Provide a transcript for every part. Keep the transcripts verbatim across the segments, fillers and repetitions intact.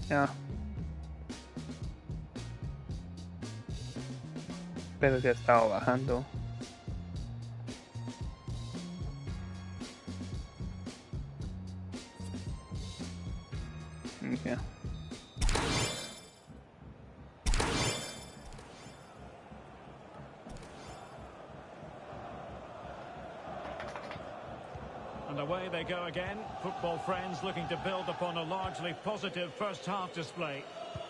Ya. Pero se ha estado bajando. Okay. And away they go again. Football friends looking to build upon a largely positive first half display.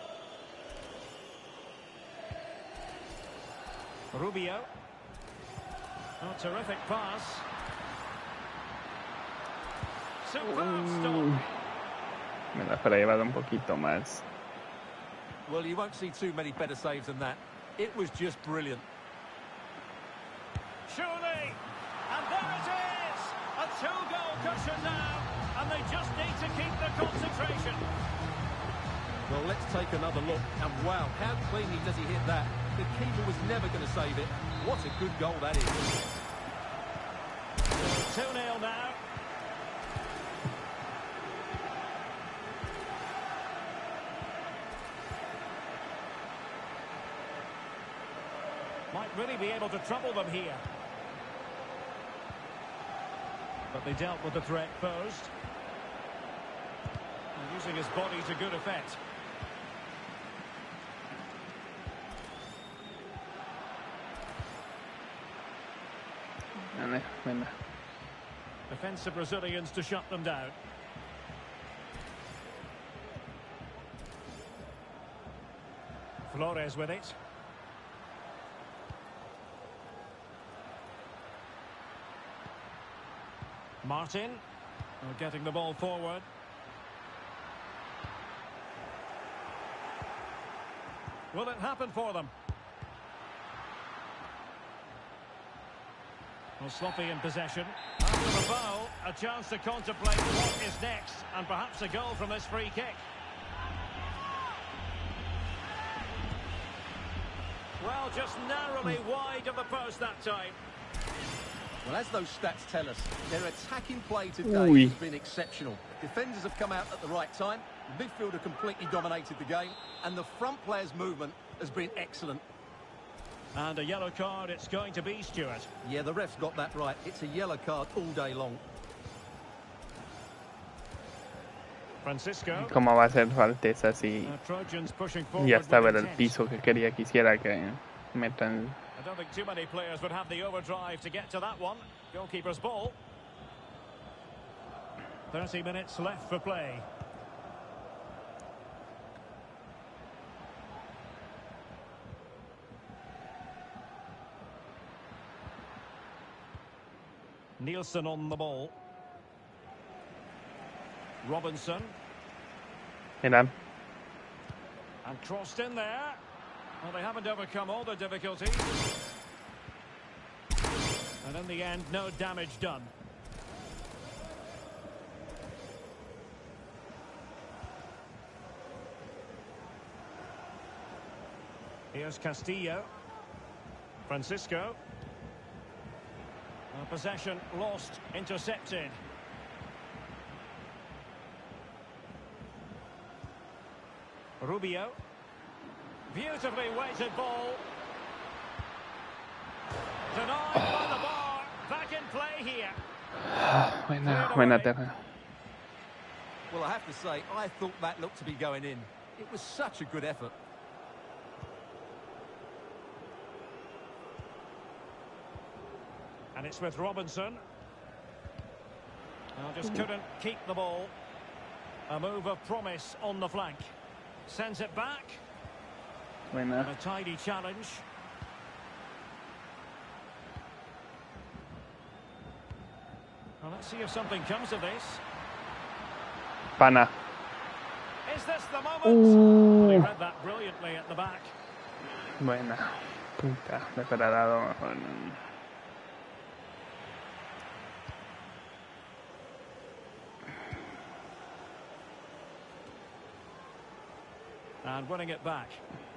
Rubio. Oh, terrific pass. Superb stop. Me la habrá llevado un poquito más. Well, you won't see too many better saves than that. It was just brilliant. Surely. And there it is. A two-goal cushion now. And they just need to keep the concentration. Well, let's take another look. And wow, how cleanly does he hit that? The keeper was never going to save it. What a good goal that is. two nil now. Might really be able to trouble them here. But they dealt with the threat posed. And using his body to good effect. Vale, venga. Defensive Brazilians to shut them down. Flores with it. Martin, oh, getting the ball forward. Will it happen for them? Well, sloppy in possession. After the foul, a chance to contemplate what is next, and perhaps a goal from this free kick. Well, just narrowly wide of the post that time. Well, as those stats tell us, their attacking play today Ooh. has been exceptional. Defenders have come out at the right time, the midfielder completely dominated the game, and the front player's movement has been excellent. And a yellow card it's going to be, Stuart. Yeah, the ref's got that right. It's a yellow card all day long. Francisco. ¿Cómo va a hacer falta esa si Uh, Trojans pushing forward ya estaba with en el intent. piso que quería que hiciera que metan? I don't think too many players would have the overdrive to get to that one. Goalkeeper's ball. thirty minutes left for play. Nielsen on the ball. Robinson. Mira, And crossed in there. Well, they haven't overcome all the difficulties. And in the end, no damage done. Here's Castillo. Francisco. Uh, possession lost, intercepted. Rubio. Beautifully weighted ball. Denied by the bar. Back in play here. buena, buena terra. Well, I have to say, I thought that looked to be going in. It was such a good effort. And it's with Robinson. Well, just couldn't keep the ball. A move of promise on the flank. Sends it back. Buena. A tidy challenge. Well, let's see if something comes of this. Pana. Is this the moment? Well, he Uh, read that brilliantly at the back. buena. Puta, le hubiera dado mejor. And winning it back.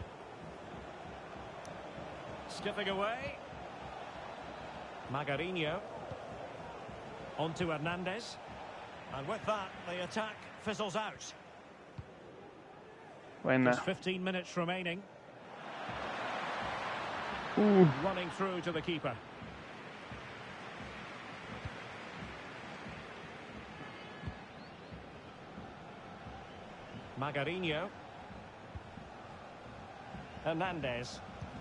Skipping away. Magarinho. On to Hernandez. And with that, the attack fizzles out. Buena. Just fifteen minutes remaining. Uh, Running through to the keeper. Magarinho. Hernandez.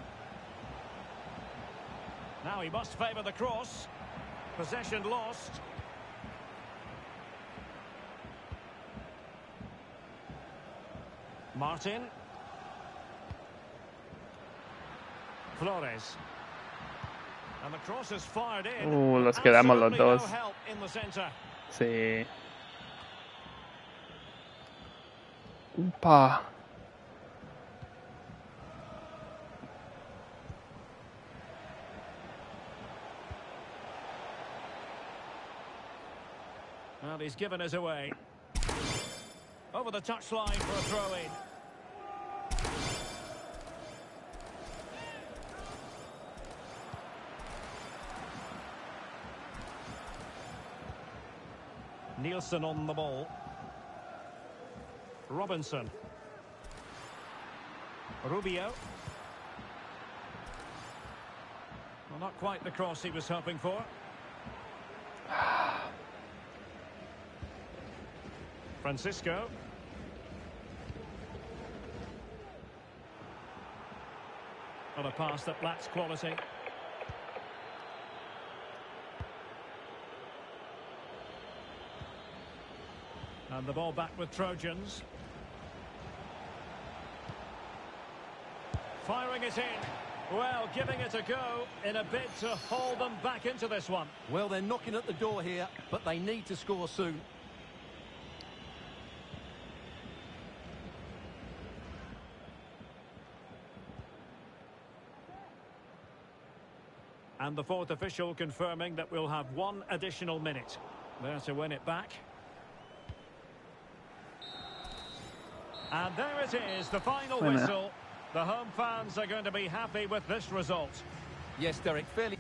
Now he must favour the cross. Possession lost. Martin. Flores. And the cross is fired in. Uh, los quedamos los Absolutely dos. no help in the centre. Sí. Upa. Well, he's given us away. Over the touchline for a throw-in. Nielsen on the ball. Robinson. Rubio. Well, not quite the cross he was hoping for. Francisco. On a pass that lacks quality. And the ball back with Trojans. Firing it in. Well, giving it a go in a bid to hold them back into this one. Well, they're knocking at the door here, but they need to score soon. And the fourth official confirming that we'll have one additional minute. There to win it back. And there it is, the final Buena. whistle. The home fans are going to be happy with this result. Yes, Derek, fairly...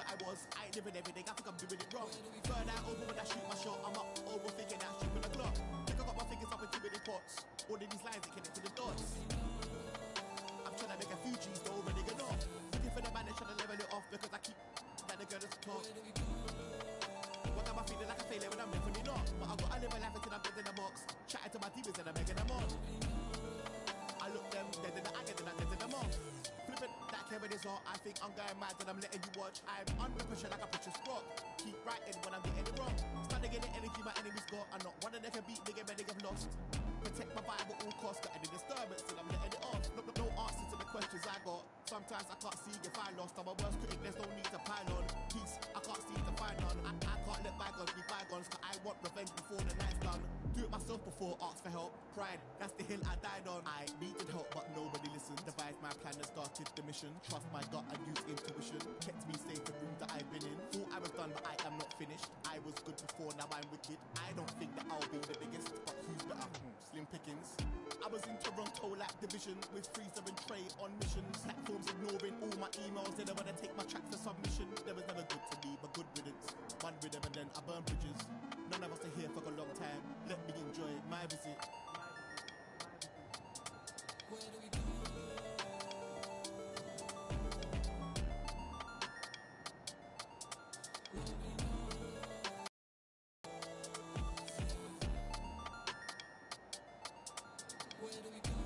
that I was. I ain't living everything, I think I'm doing it wrong. Burn out over when I shoot my shot, I'm up overthinking that shit with a clock. Think I got my fingers up in too many pots. All of these lines that connect to the dots. I'm trying to make a few G's, though, already get off. Looking for the man that's trying to level it off because I keep that the girl that's top. What am I feeling like a failure when I'm definitely not? But I gotta live a life until I'm dead in the box. Chatting to my demons and I'm making them on. I look them dead in the eye and then I'm dead in them off. Flipping that Kevin is hot, I think I'm going mad and I'm letting you watch. I'm under pressure like a precious rock. Keep writing when I'm getting it wrong. Starting to get the energy my enemies got. I'm not one of them can beat me, get many have lost. Protect my vibe at all costs, got any disturbance till I'm letting it off. No, no, no answer to the questions I got. Sometimes I can't see if I lost. I'm a worst critic, there's no need to pile on. Peace, I can't see to find none. I, I can't let bygones be bygones, cause I want revenge before the night's done. Do it myself before, ask for help. Pride, that's the hill I died on. I needed help, but nobody listened. Devised my plan and started the mission. Trust my gut and use intuition. Kept me safe in rooms that I've been in. Thought I was done, but I am not finished. I was good before, now I'm wicked. I don't think that I'll be the biggest, but who's better? Slim pickings. I was in Toronto like division with Freezer and Trey on missions. Platforms ignoring all my emails. They never wanna take my track for submission. There was never good to me, but good riddance. One rhythm and then I burn bridges. None of us are here for a long time. Let me enjoy my visit. Where do we go? Where do we go?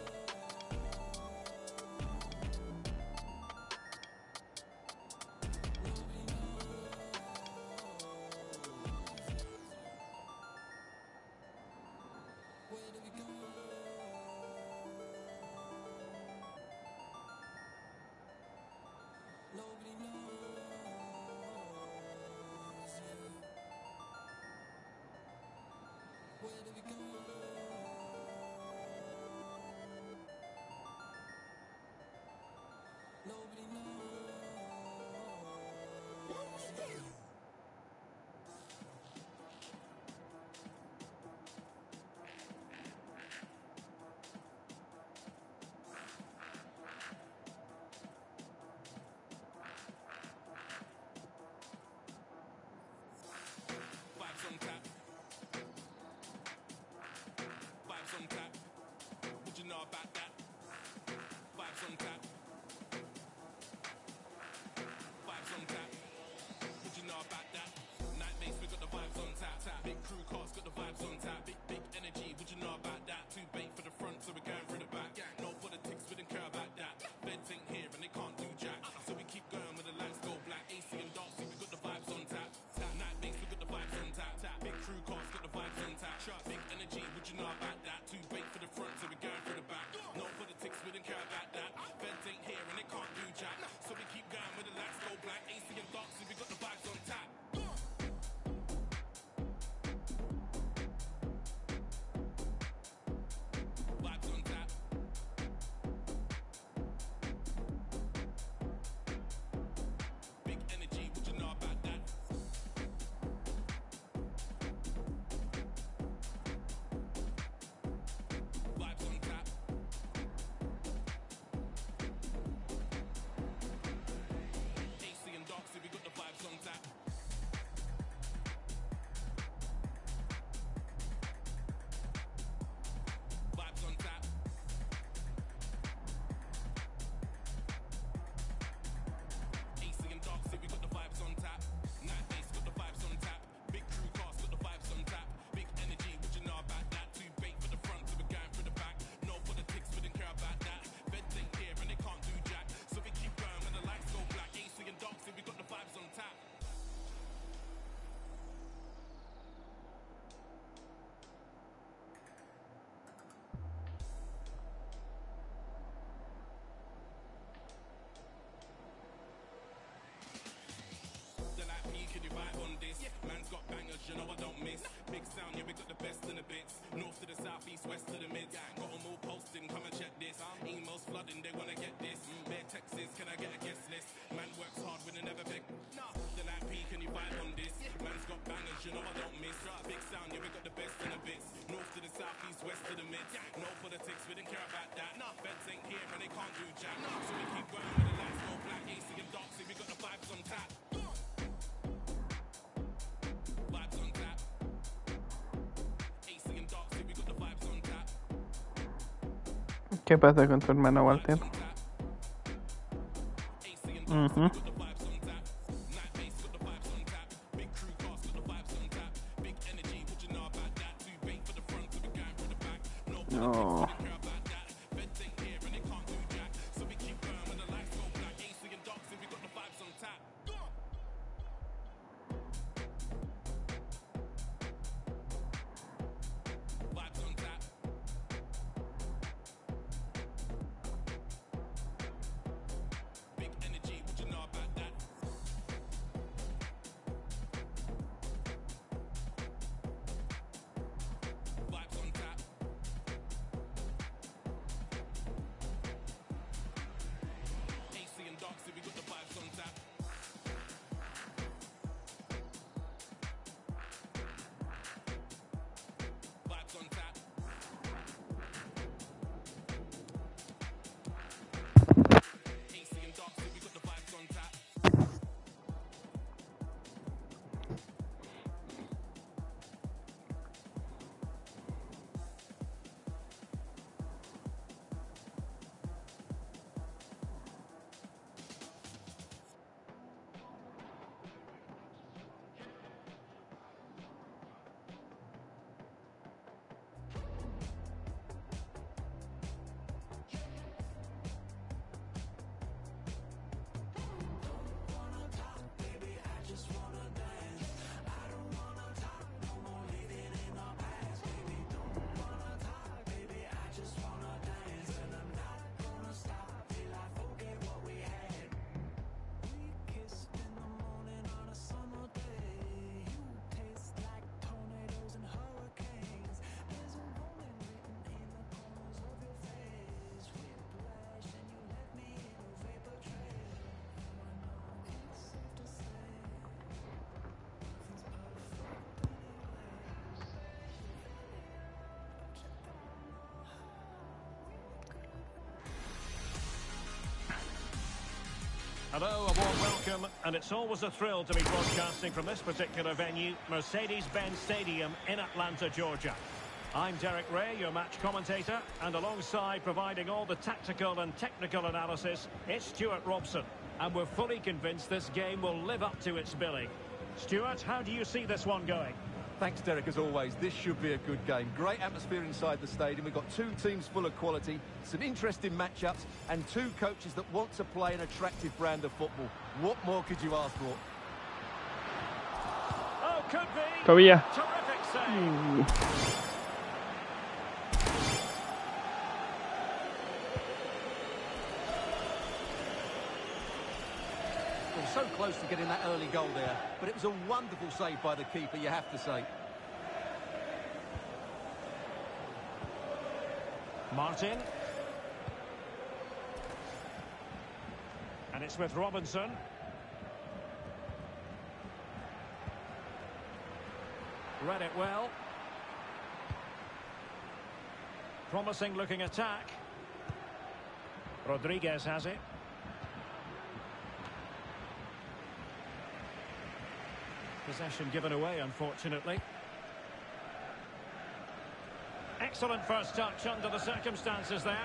Where do we go? Nobody knows. Yeah. Where do we go? Nobody knows. Vibes on tap. Vibes on tap. What you know about that? Vibes on tap. Vibes on tap. What you know about that? Night mates, we got the vibes on tap. tap. Big crew cars got the vibes on tap. Big, big energy, what you know about that? Too bait for the front, so we're going through the back. No politics, we don't care about that. Feds ain't here and they can't do jack. So we keep going with the lights go black. A C and Darcy, we got the vibes on tap. tap. Night mates, we got the vibes on tap. tap. Big crew cars got the vibes on tap. Trust. Big energy, what you know about that? Too bait for the front, so we're going through the back. No politics, we don't care about that. Feds ain't here and they can't do jack. So we keep going with the lights go black. A C and Darcy, we got the vibes on tap. Vibes on tap. Big energy, what you know about that? Vibes on tap. A C and Darcy, we got the vibes on tap. Vibes on tap. A C and Darcy, we got the vibes on tap. Night Bass got the vibes on tap. Big crew cast got the vibes on tap. Big energy, what you know about that? Too bait for the front, so we're going for the back. No politics, we didn't care about that. Feds ain't here and they can't do jack. So we keep going when the lights go black. A C and Darcy, we got the vibes on tap. They're like, P, can you vibe on this? Yeah. Man's got bangers, you know I don't miss. Big sound, yeah, we got the best in the bits. North to the south, east, west to the mids. Got them all posting, come and check this. Emails flooding, they wanna get this. Bare Texas, can I get a guest list? Man works hard when they never beg. No. They're like, P, can you vibe on this? Man's got bangers, you know I don't miss. Big sound, yeah, we got the best in the bits. North to the south, east, west to the mids. No politics, we didn't care about that. No. Feds ain't here and they can't do jack. So we keep going with the lights go black. A C and Darcy, we got the vibes on tap. ¿Qué pasa con tu hermano Walter? Ujú. No. Hello, a warm welcome, and it's always a thrill to be broadcasting from this particular venue, Mercedes-Benz Stadium in Atlanta, Georgia. I'm Derek Ray, your match commentator, and alongside providing all the tactical and technical analysis, it's Stuart Robson. And we're fully convinced this game will live up to its billing. Stuart, how do you see this one going? Thanks, Derek, as always. This should be a good game. Great atmosphere inside the stadium. We've got two teams full of quality, some interesting matchups, and two coaches that want to play an attractive brand of football. What more could you ask for? Oh, could be. Todavía. Terrific save. Mm. Well, so close to getting that early goal there, but it was a wonderful save by the keeper, you have to say. Martin. And it's with Robinson. Read it well. Promising looking attack. Rodriguez has it. Possession given away, unfortunately. Excellent first touch under the circumstances there.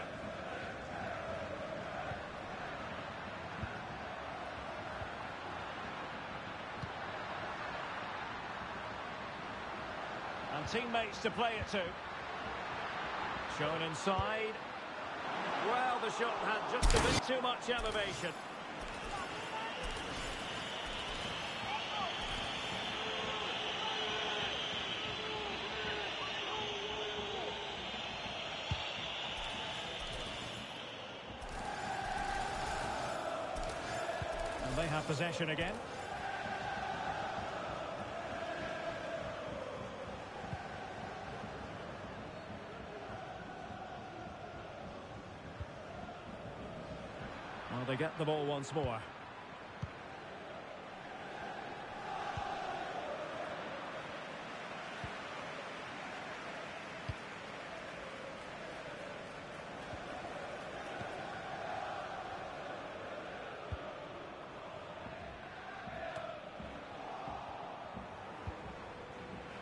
And teammates to play it to. Shown inside. Well, the shot had just a bit too much elevation. They have possession again. Well, they get the ball once more.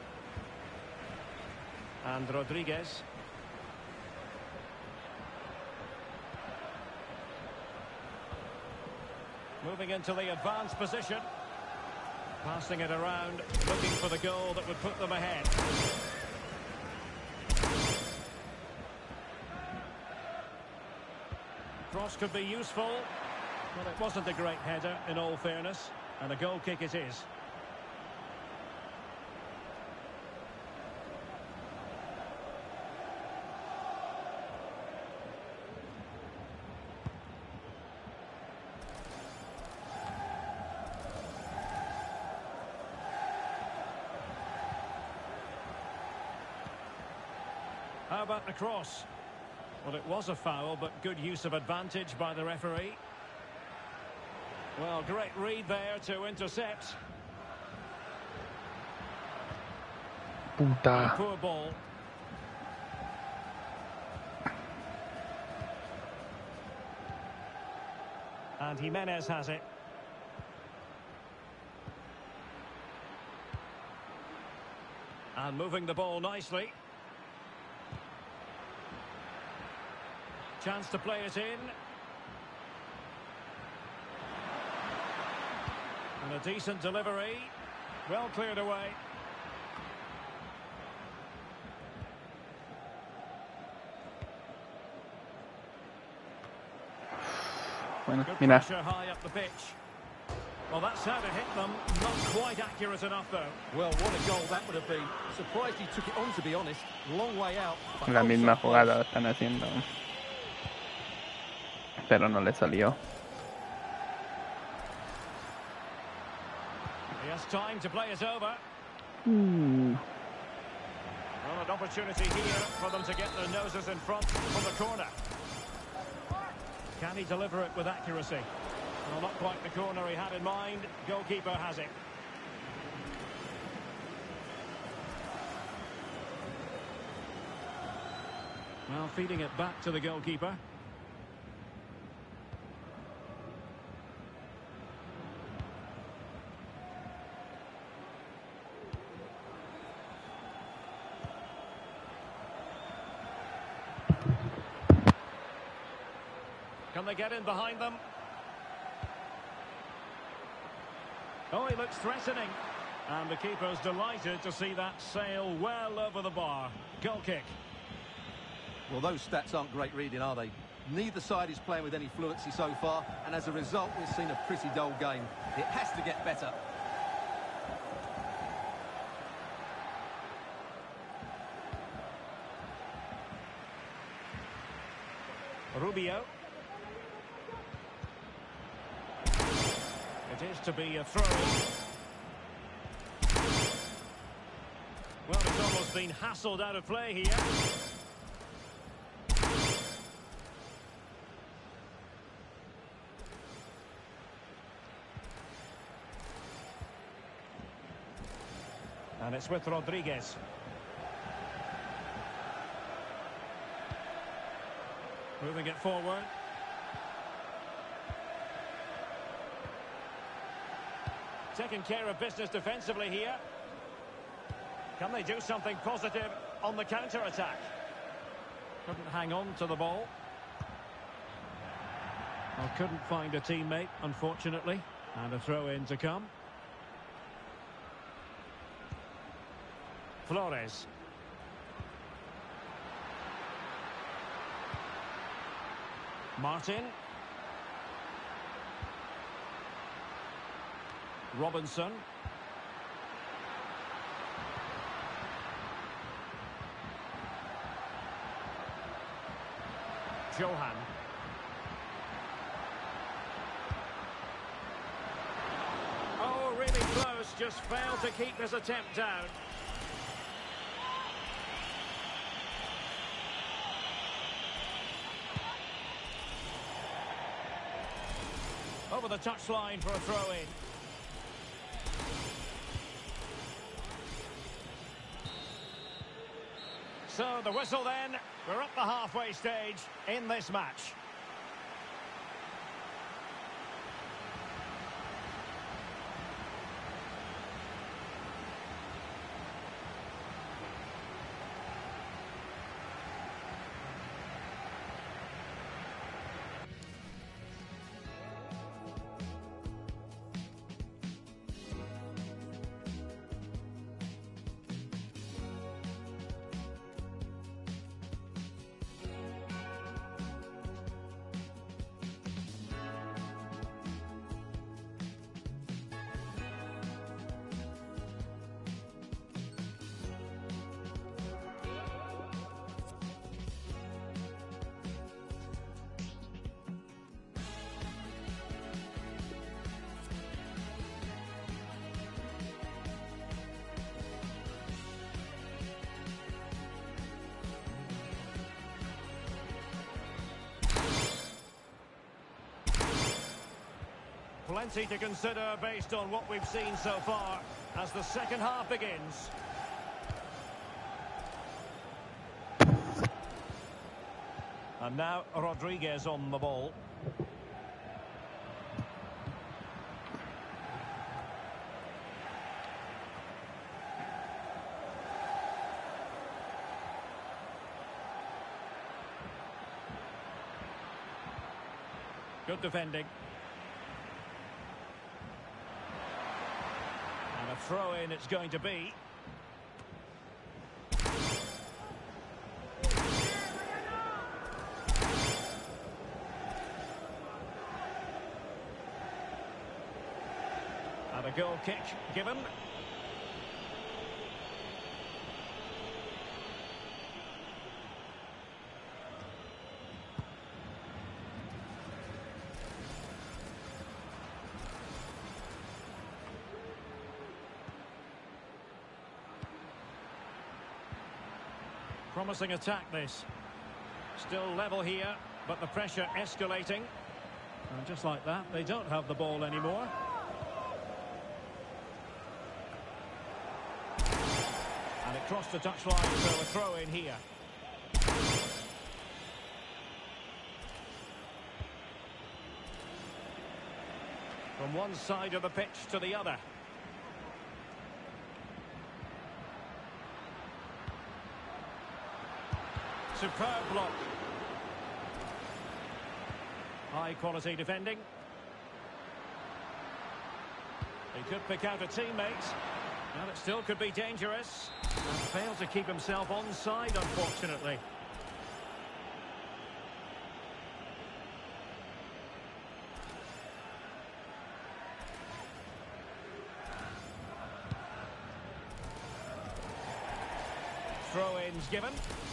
And Rodriguez. Moving into the advanced position. Passing it around, looking for the goal that would put them ahead. Cross could be useful. Well, it wasn't a great header, in all fairness. And a goal kick it is. How about the cross? Well, it was a foul, but good use of advantage by the referee. Well, great read there to intercept. Puta. Poor ball. And Jimenez has it. And moving the ball nicely. Chance to play it in. And a decent delivery. Well cleared away. Bueno, Good mira. pressure high up the pitch. Well, that's how to hit them. Not quite accurate enough, though. Well, what a goal that would have been. Surprised he took it on, to be honest. Long way out. but La oh, misma so close. jugada están haciendo. Pero no le salió. He has time to play it over. Uh, Well, an opportunity here for them to get their noses in front from the corner. Can he deliver it with accuracy? Well, not quite the corner he had in mind. Goalkeeper has it. Well, feeding it back to the goalkeeper. Can they get in behind them? Oh, he looks threatening. And the keeper's delighted to see that sail well over the bar. Goal kick. Well, those stats aren't great reading, are they? Neither side is playing with any fluency so far, and as a result, we've seen a pretty dull game. It has to get better. Rubio. It is to be a throw. Well, it's almost been hassled out of play here. And it's with Rodriguez. Moving it forward. Taking care of business defensively here. Can they do something positive on the counter-attack? Couldn't hang on to the ball. Well, couldn't find a teammate, unfortunately. And a throw-in to come. Flores. Martin. Robinson. Johan. Oh, really close, just failed to keep his attempt down. Over the touchline for a throw-in. So the whistle then, we're up the halfway stage in this match. Plenty to consider based on what we've seen so far as the second half begins. And now Rodriguez on the ball. Good defending. And a throw-in it's going to be. And a goal kick given. Promising attack this. Still level here, but the pressure escalating. And just like that, they don't have the ball anymore. And it crossed the touchline, so a throw in here. From one side of the pitch to the other. Superb block. High quality defending. He could pick out a teammate. And it still could be dangerous. And failed to keep himself onside, unfortunately. Throw-ins given.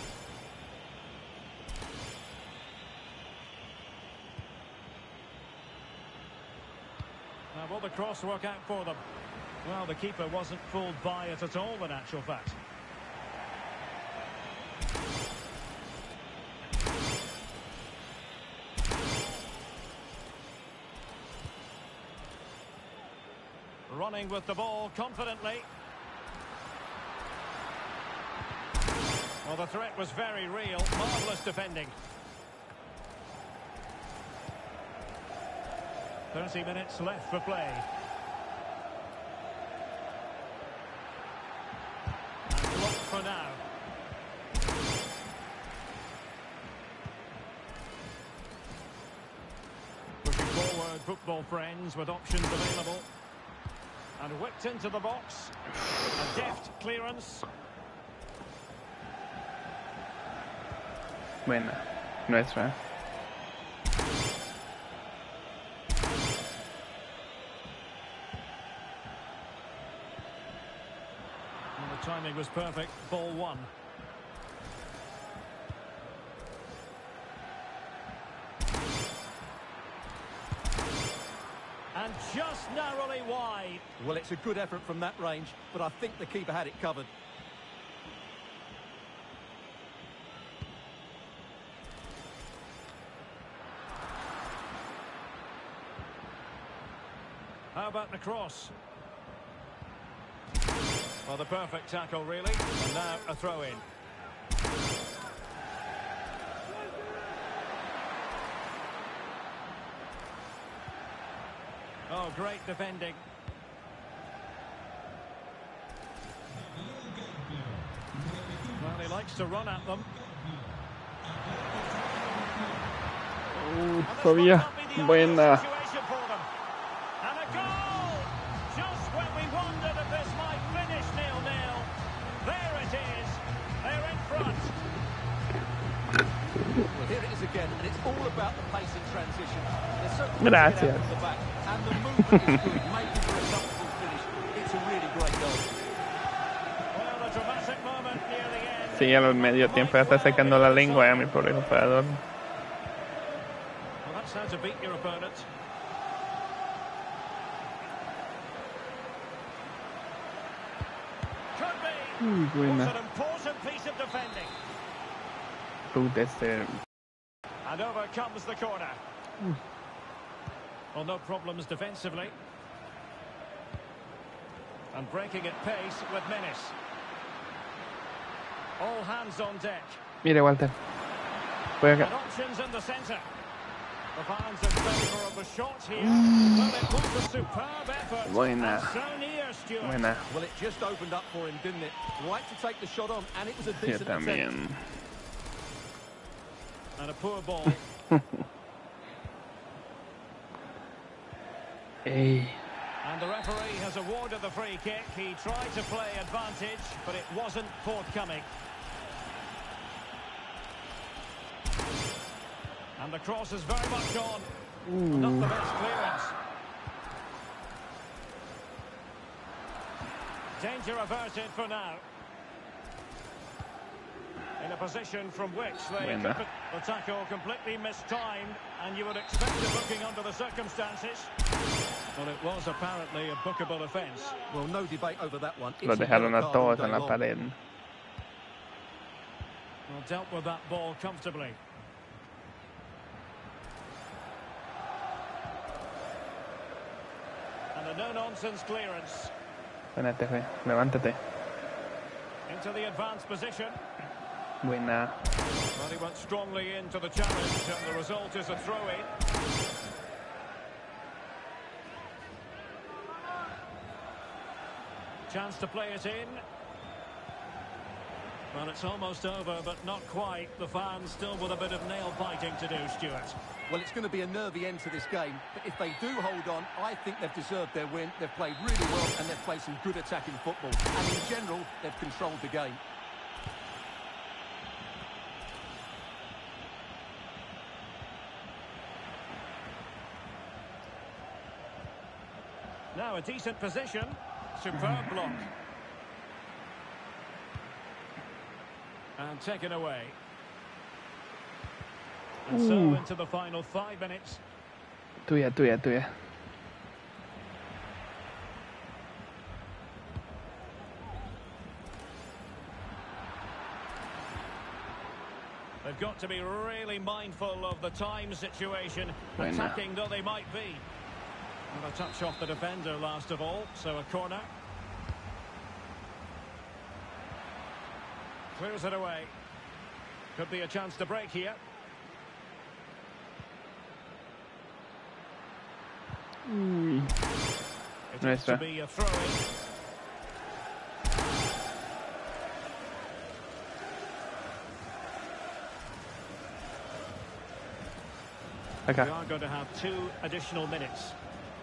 Now, will the cross work out for them? Well, the keeper wasn't fooled by it at all, in actual fact. Running with the ball confidently. Well, the threat was very real. Marvellous defending. thirty minutes left for play. And blocked for now. Pushing forward, football friends, with options available. And whipped into the box. A deft clearance. Buena. Nuestra. The timing was perfect. Ball one. And just narrowly wide. Well, it's a good effort from that range, but I think the keeper had it covered. How about the cross? Well, the perfect tackle, really. And now a throw-in. Oh, great defending. Well, he likes to run at them. Uh, todavía. Buena. And a goal! Just when we wondered if this might finish nil nil. There it is. They're in front. Well, here it is again, and it's all about the pace in transition. There's certainly Gracias. from the back, and the movement is good, making for a comfortable finish. It's a really great goal. Well, a dramatic moment near the end. Sí, a los medio tiempo ya está secando la lengua a mi pobre jugador. Well, that's how to beat your opponent. Could be. Uy, It's buena. an important piece of defending. Puta, este. And over comes the corner. Well, no problems defensively. And breaking at pace with menace. All hands on deck. Mire, Walter. Voy acá. And options in the centre. The fans in favour of the shot here. Well, it was a superb effort. Buena. And so near, Stuart. Buena. Well, it just opened up for him, didn't it? Right to take the shot on, and it was a Yo decent attempt. también. And a poor ball. Ey. And the referee has awarded the free kick. He tried to play advantage, but it wasn't forthcoming. And the cross is very much on. Ooh. Not the best clearance. Danger averted for now. In a position from which they Buena. could, the tackle completely mistimed, and you would expect it looking under the circumstances. Well, it was apparently a bookable offence. Well, no debate over that one. Lo It's a dejaron yellow a card todos all en day la long. pared. Well, dealt with that ball comfortably. And a no-nonsense clearance. Espérate, fe. Levántate. Into the advanced position. Buena. Well, he went strongly into the challenge, and the result is a throw-in. Chance to play it in. Well, it's almost over, but not quite. The fans still with a bit of nail-biting to do, Stuart. Well, it's going to be a nervy end to this game, but if they do hold on, I think they've deserved their win. They've played really well, and they've played some good attacking football. And in general, they've controlled the game. Now a decent position. Superb block. And taken away. And so Ooh. into the final five minutes. Tuya, tuya, tuya. They've got to be really mindful of the time situation, Buena. attacking though they might be. And a touch off the defender last of all, so a corner. Clears it away. Could be a chance to break here. Uy. It No is to está. be a throw-in. We Acá. are going to have two additional minutes.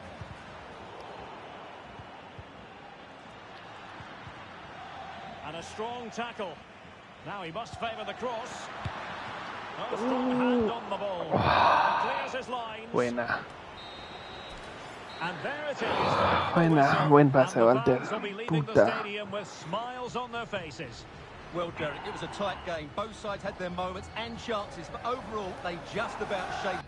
And a strong tackle. Now he must favour the cross. Oh, strong hand on the ball. Clears his lines. Buena. And there it is. Buena. Buen pase, And the Walter. fans will be leaving the Puta. stadium with smiles on their faces. Well, Derek, it was a tight game. Both sides had their moments and chances, but overall, they just about shaped.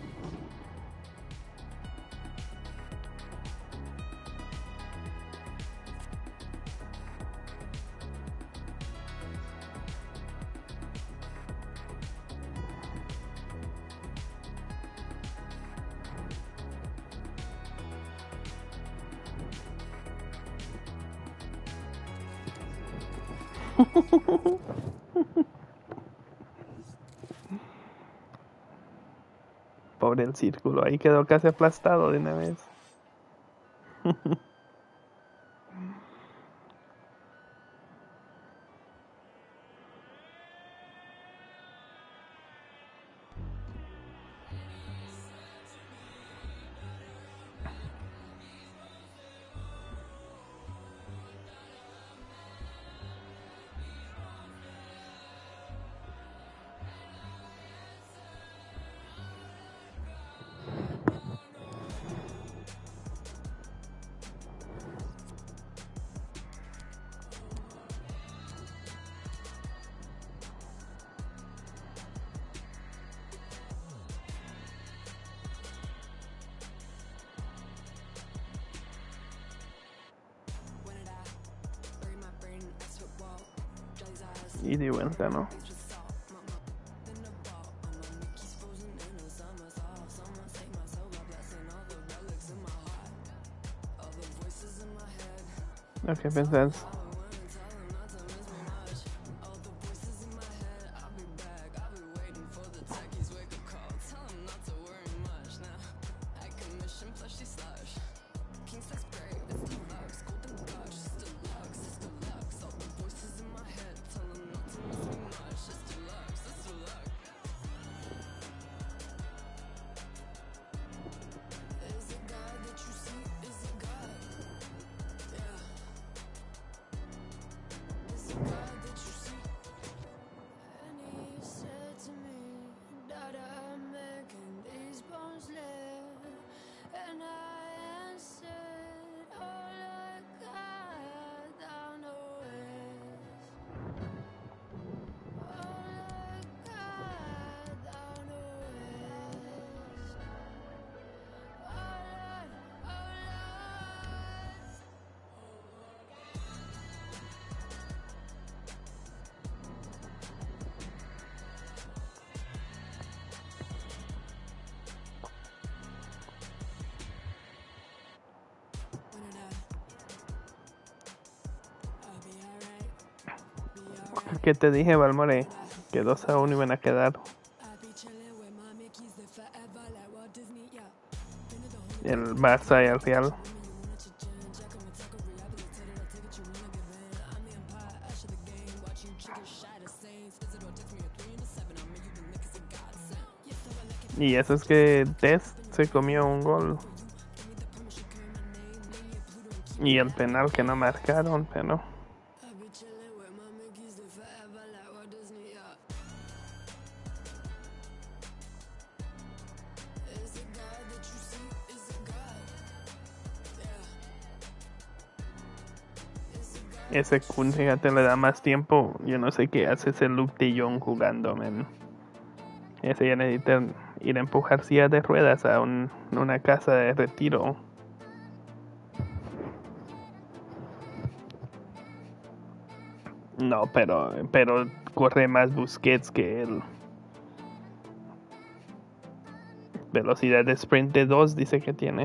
Pobre el círculo, ahí quedó casi aplastado de una vez. Y de vuelta, ¿no? ¿O qué pensás? ¿Qué te dije, Balmore? Que dos a uno iban a quedar. El Barça y el Real. Y eso es que Dest se comió un gol. Y el penal que no marcaron, pero... Ese Kun, fíjate, le da más tiempo. Yo no sé qué hace ese Luke de Jong jugando, man. Ese ya necesita ir a empujar sillas de ruedas a un, una casa de retiro. No, pero, pero corre más Busquets que él. Velocidad de sprint de dos dice que tiene.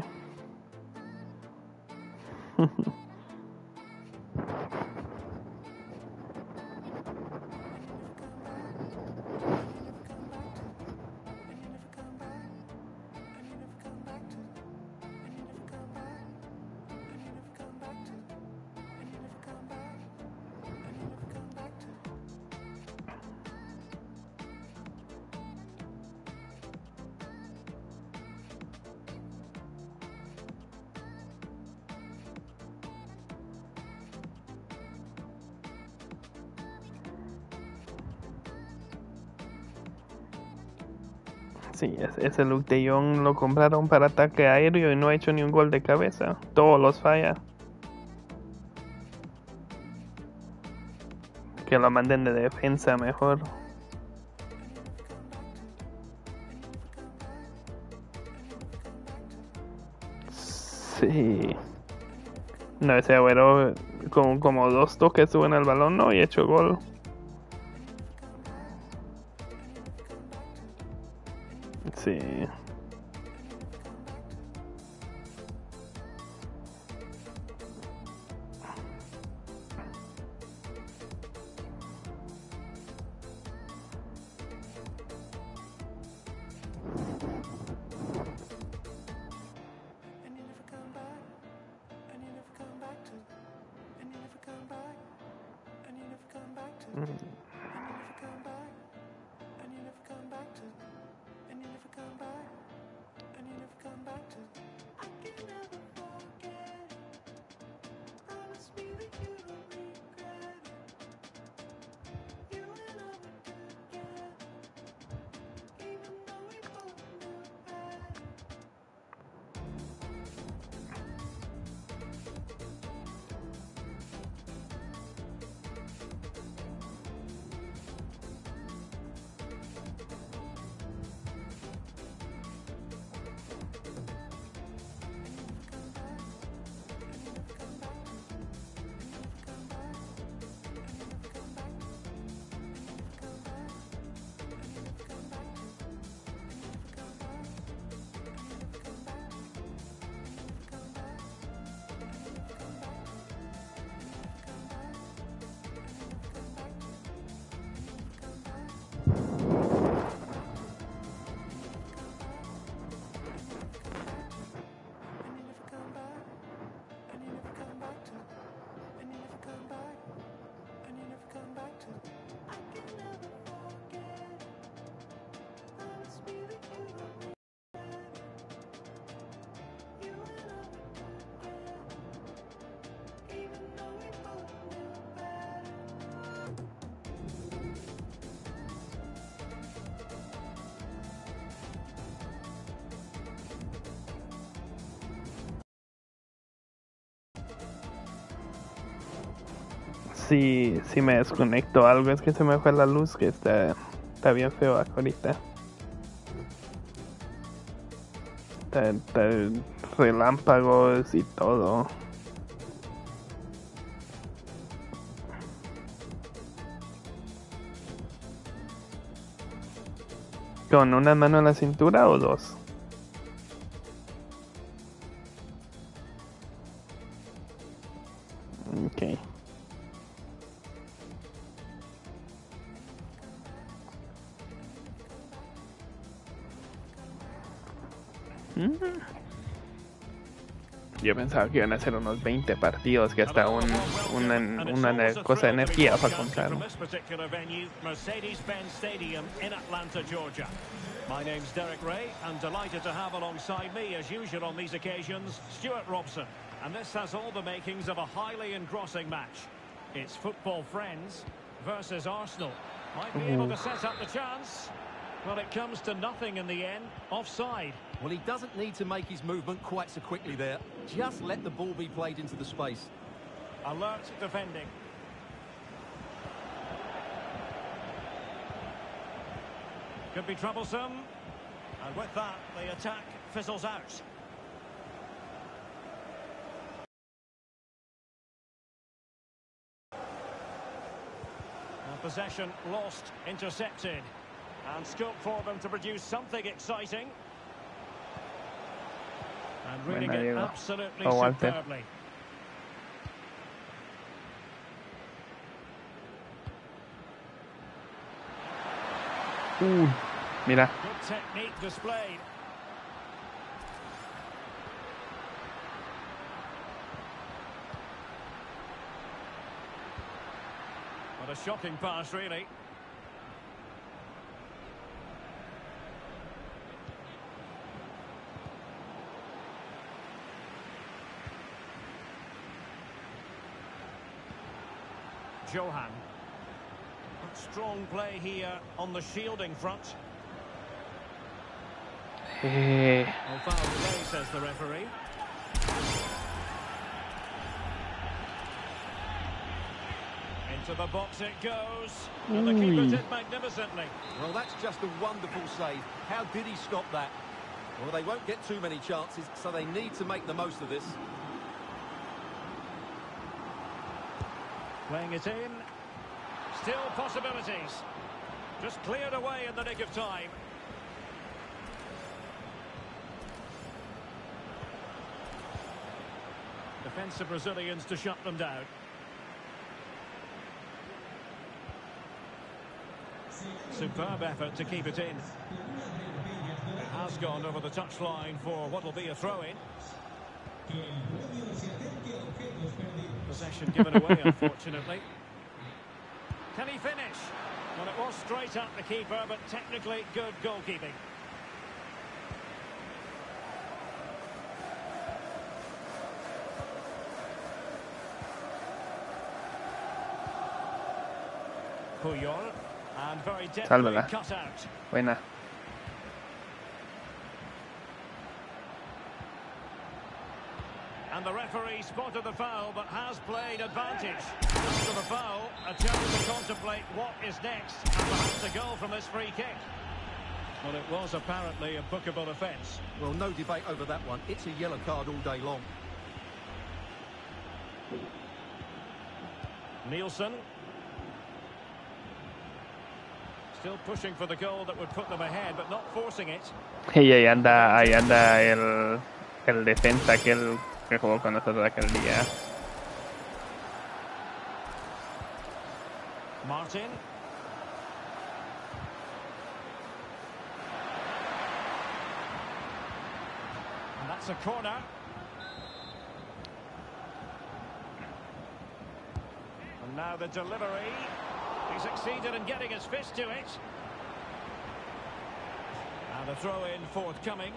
Sí, ese Luke de Jong lo compraron para ataque aéreo y no ha hecho ni un gol de cabeza. Todos los falla. Que lo manden de defensa mejor. Sí. No, ese Agüero con como dos toques suben al balón, ¿no? Y hecho gol. Sí. si, si me desconecto algo, es que se me fue la luz, que está, está bien feo ahorita. Está, está relámpagos y todo. ¿Con una mano en la cintura o dos? Ok. Mm. Yo pensaba que iban a ser unos veinte partidos, que hasta un, una, una cosa de energía para comprar. Mercedes-Benz Stadium in Atlanta, Georgia. My name's Derek Ray, and delighted to have alongside me, as usual on these occasions, Stuart Robson. And this has all the makings of a highly engrossing match. It's football friends versus Arsenal. Might be able to set up the chance. Well, it comes to nothing in the end. Offside. Well, he doesn't need to make his movement quite so quickly there. Just let the ball be played into the space. Alert defending. Could be troublesome. And with that, the attack fizzles out. And possession lost, intercepted. And scope for them to produce something exciting. And reading it absolutely oh, superbly. Uh, mira. Good technique displayed. What a shocking pass, really. Johan. Strong play here on the shielding front. Hey. Oh, foul play, says the referee. Into the box it goes. And the keeper did magnificently. Well, that's just a wonderful save. How did he stop that? Well, they won't get too many chances, so they need to make the most of this. Playing it in. Still possibilities. Just cleared away in the nick of time. Defensive Brazilians to shut them down. Superb effort to keep it in. It has gone over the touchline for what will be a throw-in. Possession given away, unfortunately. Can he finish? Well, it was straight at the keeper, but technically good goalkeeping. Puyol, and very deftly cut out. Buena. And the referee spotted the foul, but has played advantage. After the foul, a chance to contemplate what is next, and perhaps a goal from this free kick. Well, it was apparently a bookable offence. Well, no debate over that one. It's a yellow card all day long. Nielsen. Still pushing for the goal that would put them ahead, but not forcing it. Y ahí anda, ahí anda el, el defensa aquel que jugó con nosotros aquel día. Martin. And that's a corner. And now the delivery. He succeeded in getting his fist to it. And a throw-in forthcoming.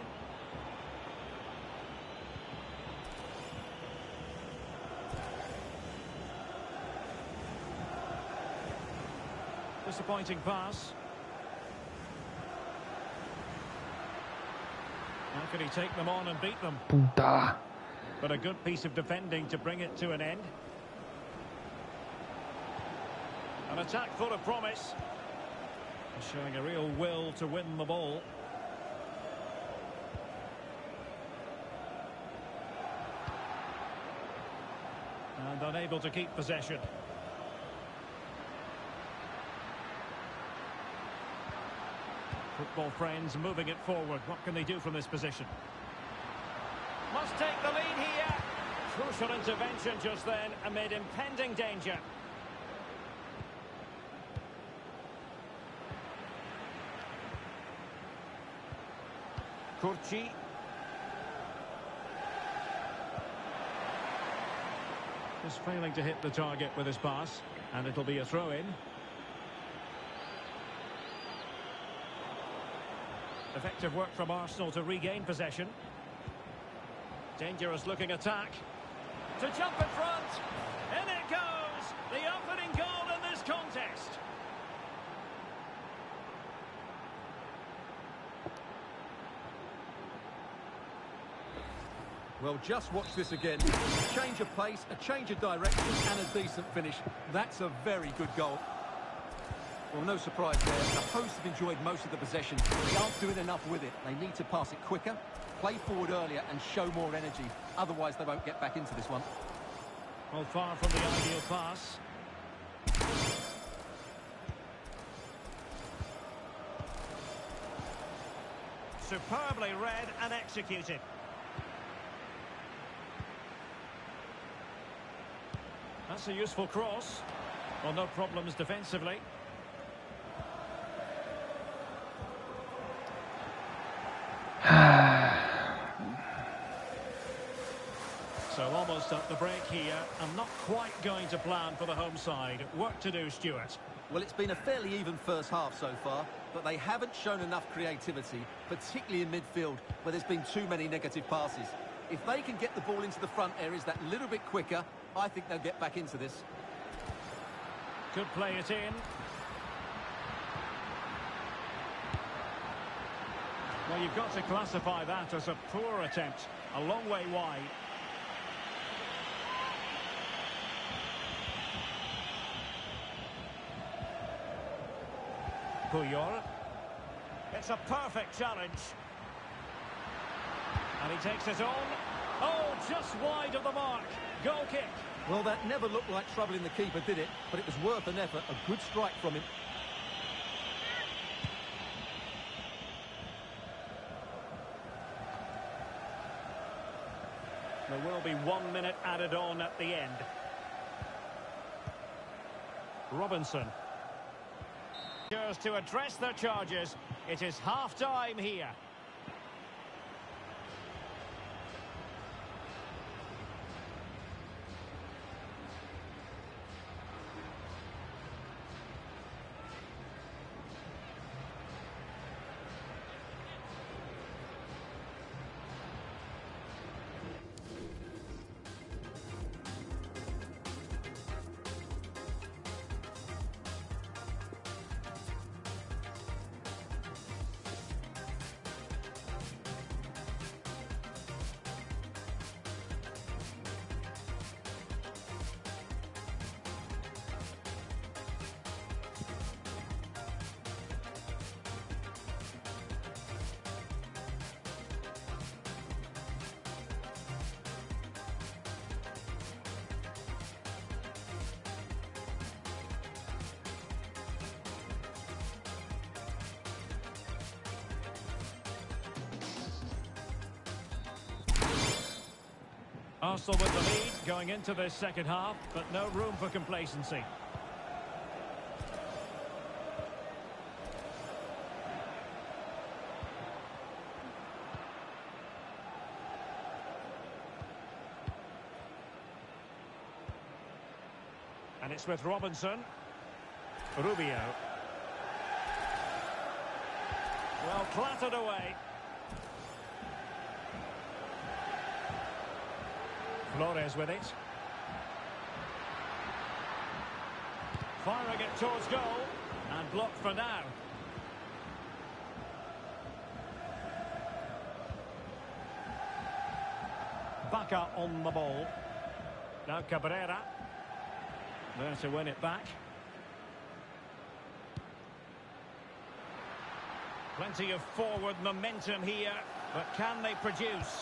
Disappointing pass. How could he take them on and beat them? Puta. But a good piece of defending to bring it to an end. An attack full of promise. Showing a real will to win the ball. And unable to keep possession. Football friends moving it forward. What can they do from this position? Must take the lead here. Crucial intervention just then amid impending danger. Curci. Just failing to hit the target with his pass. And it'll be a throw-in. Effective work from Arsenal to regain possession. Dangerous looking attack. To jump in front. In it goes. The opening goal in this contest. Well, just watch this again. A change of pace, a change of direction, and a decent finish. That's a very good goal. Well, no surprise there. The hosts have enjoyed most of the possession. They aren't doing enough with it. They need to pass it quicker, play forward earlier, and show more energy. Otherwise, they won't get back into this one. Well, far from the ideal pass. Superbly read and executed. That's a useful cross. Well, no problems defensively. So almost at the break here, and not quite going to plan for the home side. Work to do, Stuart. Well, it's been a fairly even first half so far, but they haven't shown enough creativity, particularly in midfield, where there's been too many negative passes. If they can get the ball into the front areas that little bit quicker, I think they'll get back into this. Could play it in. Well, you've got to classify that as a poor attempt. A long way wide. Puyol. It's a perfect challenge. And he takes it on. Oh, just wide of the mark. Goal kick. Well, that never looked like troubling the keeper, did it? But it was worth an effort. A good strike from him. There will be one minute added on at the end. Robinson. To address their charges. It is half-time here. Arsenal with the lead going into this second half, but no room for complacency. And it's with Robinson. Rubio. Well, clattered away. Flores with it. Firing it towards goal. And blocked for now. Bacca on the ball. Now Cabrera. There to win it back. Plenty of forward momentum here, but can they produce?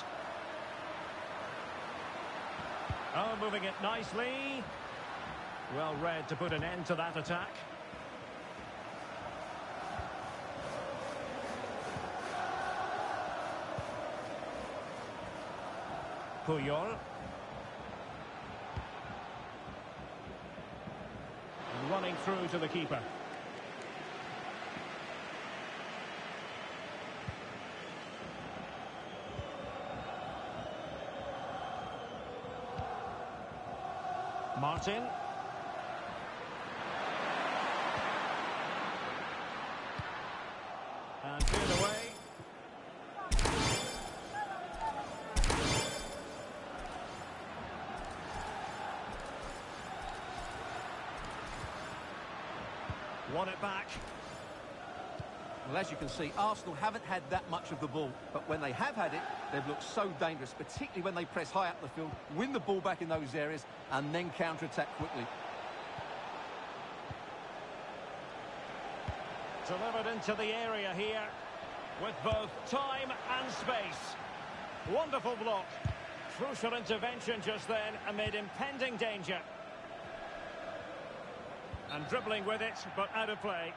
Oh, moving it nicely. Well read to put an end to that attack. Puyol. Running through to the keeper. Martin. And cleared away. Won it back. Well, as you can see, Arsenal haven't had that much of the ball, but when they have had it, they've looked so dangerous, particularly when they press high up the field, win the ball back in those areas, and then counter-attack quickly. Delivered into the area here, with both time and space. Wonderful block. Crucial intervention just then, amid impending danger. And dribbling with it, but out of play.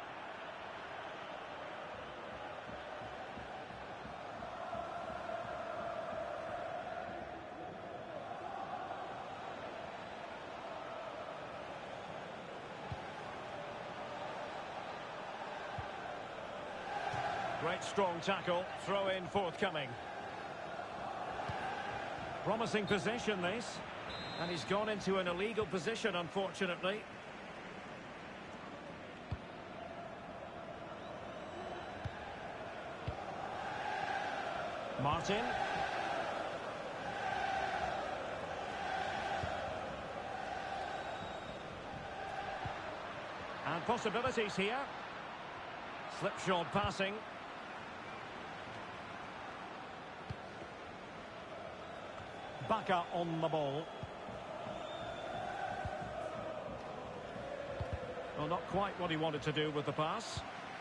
Great strong tackle, throw in forthcoming. Promising position this, and he's gone into an illegal position, unfortunately. Martin. And possibilities here. Slipshod passing. Baka on the ball. Well, not quite what he wanted to do with the pass.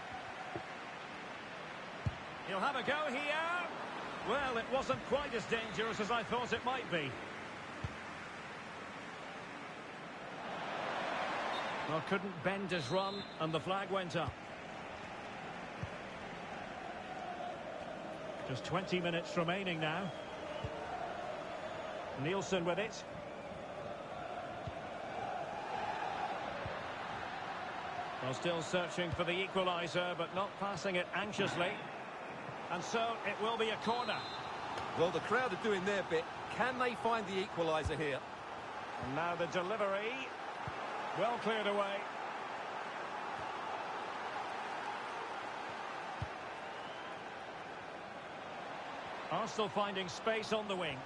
He'll have a go here. Well, it wasn't quite as dangerous as I thought it might be. Well, couldn't bend his run, and the flag went up. Just twenty minutes remaining now. Nielsen with it. Well, still searching for the equaliser, but not passing it anxiously. And so it will be a corner. Well, the crowd are doing their bit. Can they find the equaliser here? And now the delivery. Well cleared away. Arsenal finding space on the wing.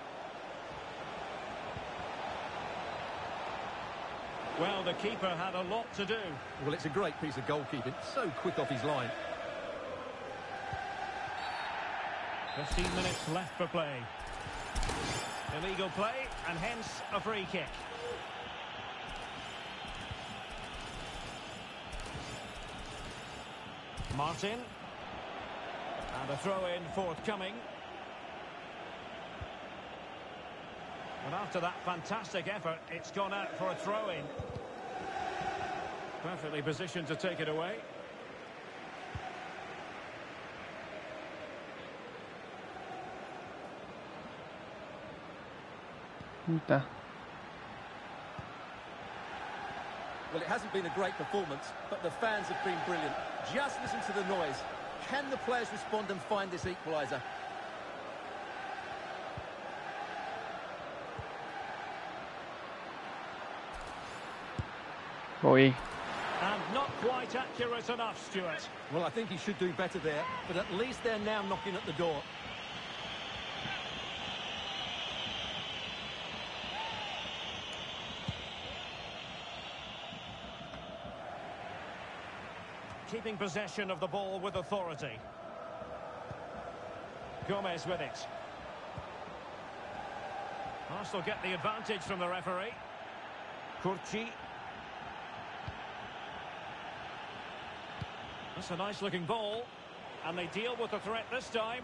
Well, the keeper had a lot to do. Well, it's a great piece of goalkeeping. So quick off his line. fifteen minutes left for play. Illegal play, and hence a free kick. Martin. And a throw-in forthcoming. And after that fantastic effort, it's gone out for a throw-in. Perfectly positioned to take it away. Puta. Well, it hasn't been a great performance, but the fans have been brilliant. Just listen to the noise. Can the players respond and find this equaliser? Boy. And not quite accurate enough, Stuart. Well, I think he should do better there, but at least they're now knocking at the door. Keeping possession of the ball with authority. Gomez with it. Arsenal get the advantage from the referee. Kurci. That's a nice looking ball. And they deal with the threat this time.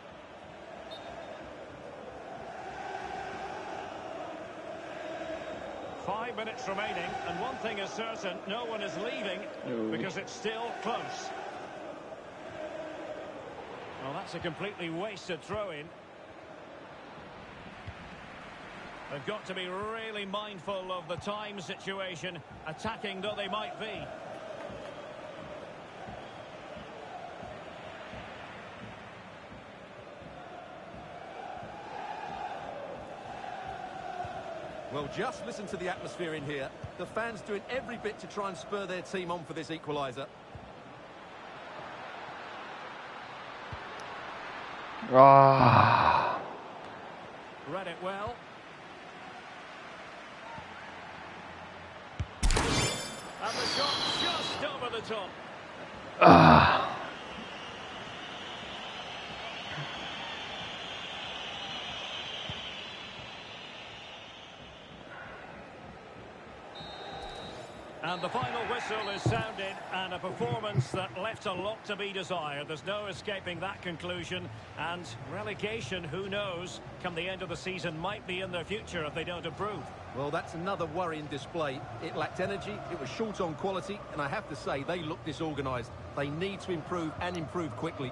Five minutes remaining, and one thing is certain, no one is leaving No. because it's still close. Well, that's a completely wasted throw-in. They've got to be really mindful of the time situation, attacking though they might be. Well, just listen to the atmosphere in here. The fans doing every bit to try and spur their team on for this equaliser. Ah. Read it well. And the shot just over the top. Ah. And the final whistle is sounded, and a performance that left a lot to be desired. There's no escaping that conclusion. And relegation, who knows, come the end of the season, might be in their future if they don't improve. Well, that's another worrying display. It lacked energy, it was short on quality, and I have to say, they look disorganised. They need to improve, and improve quickly.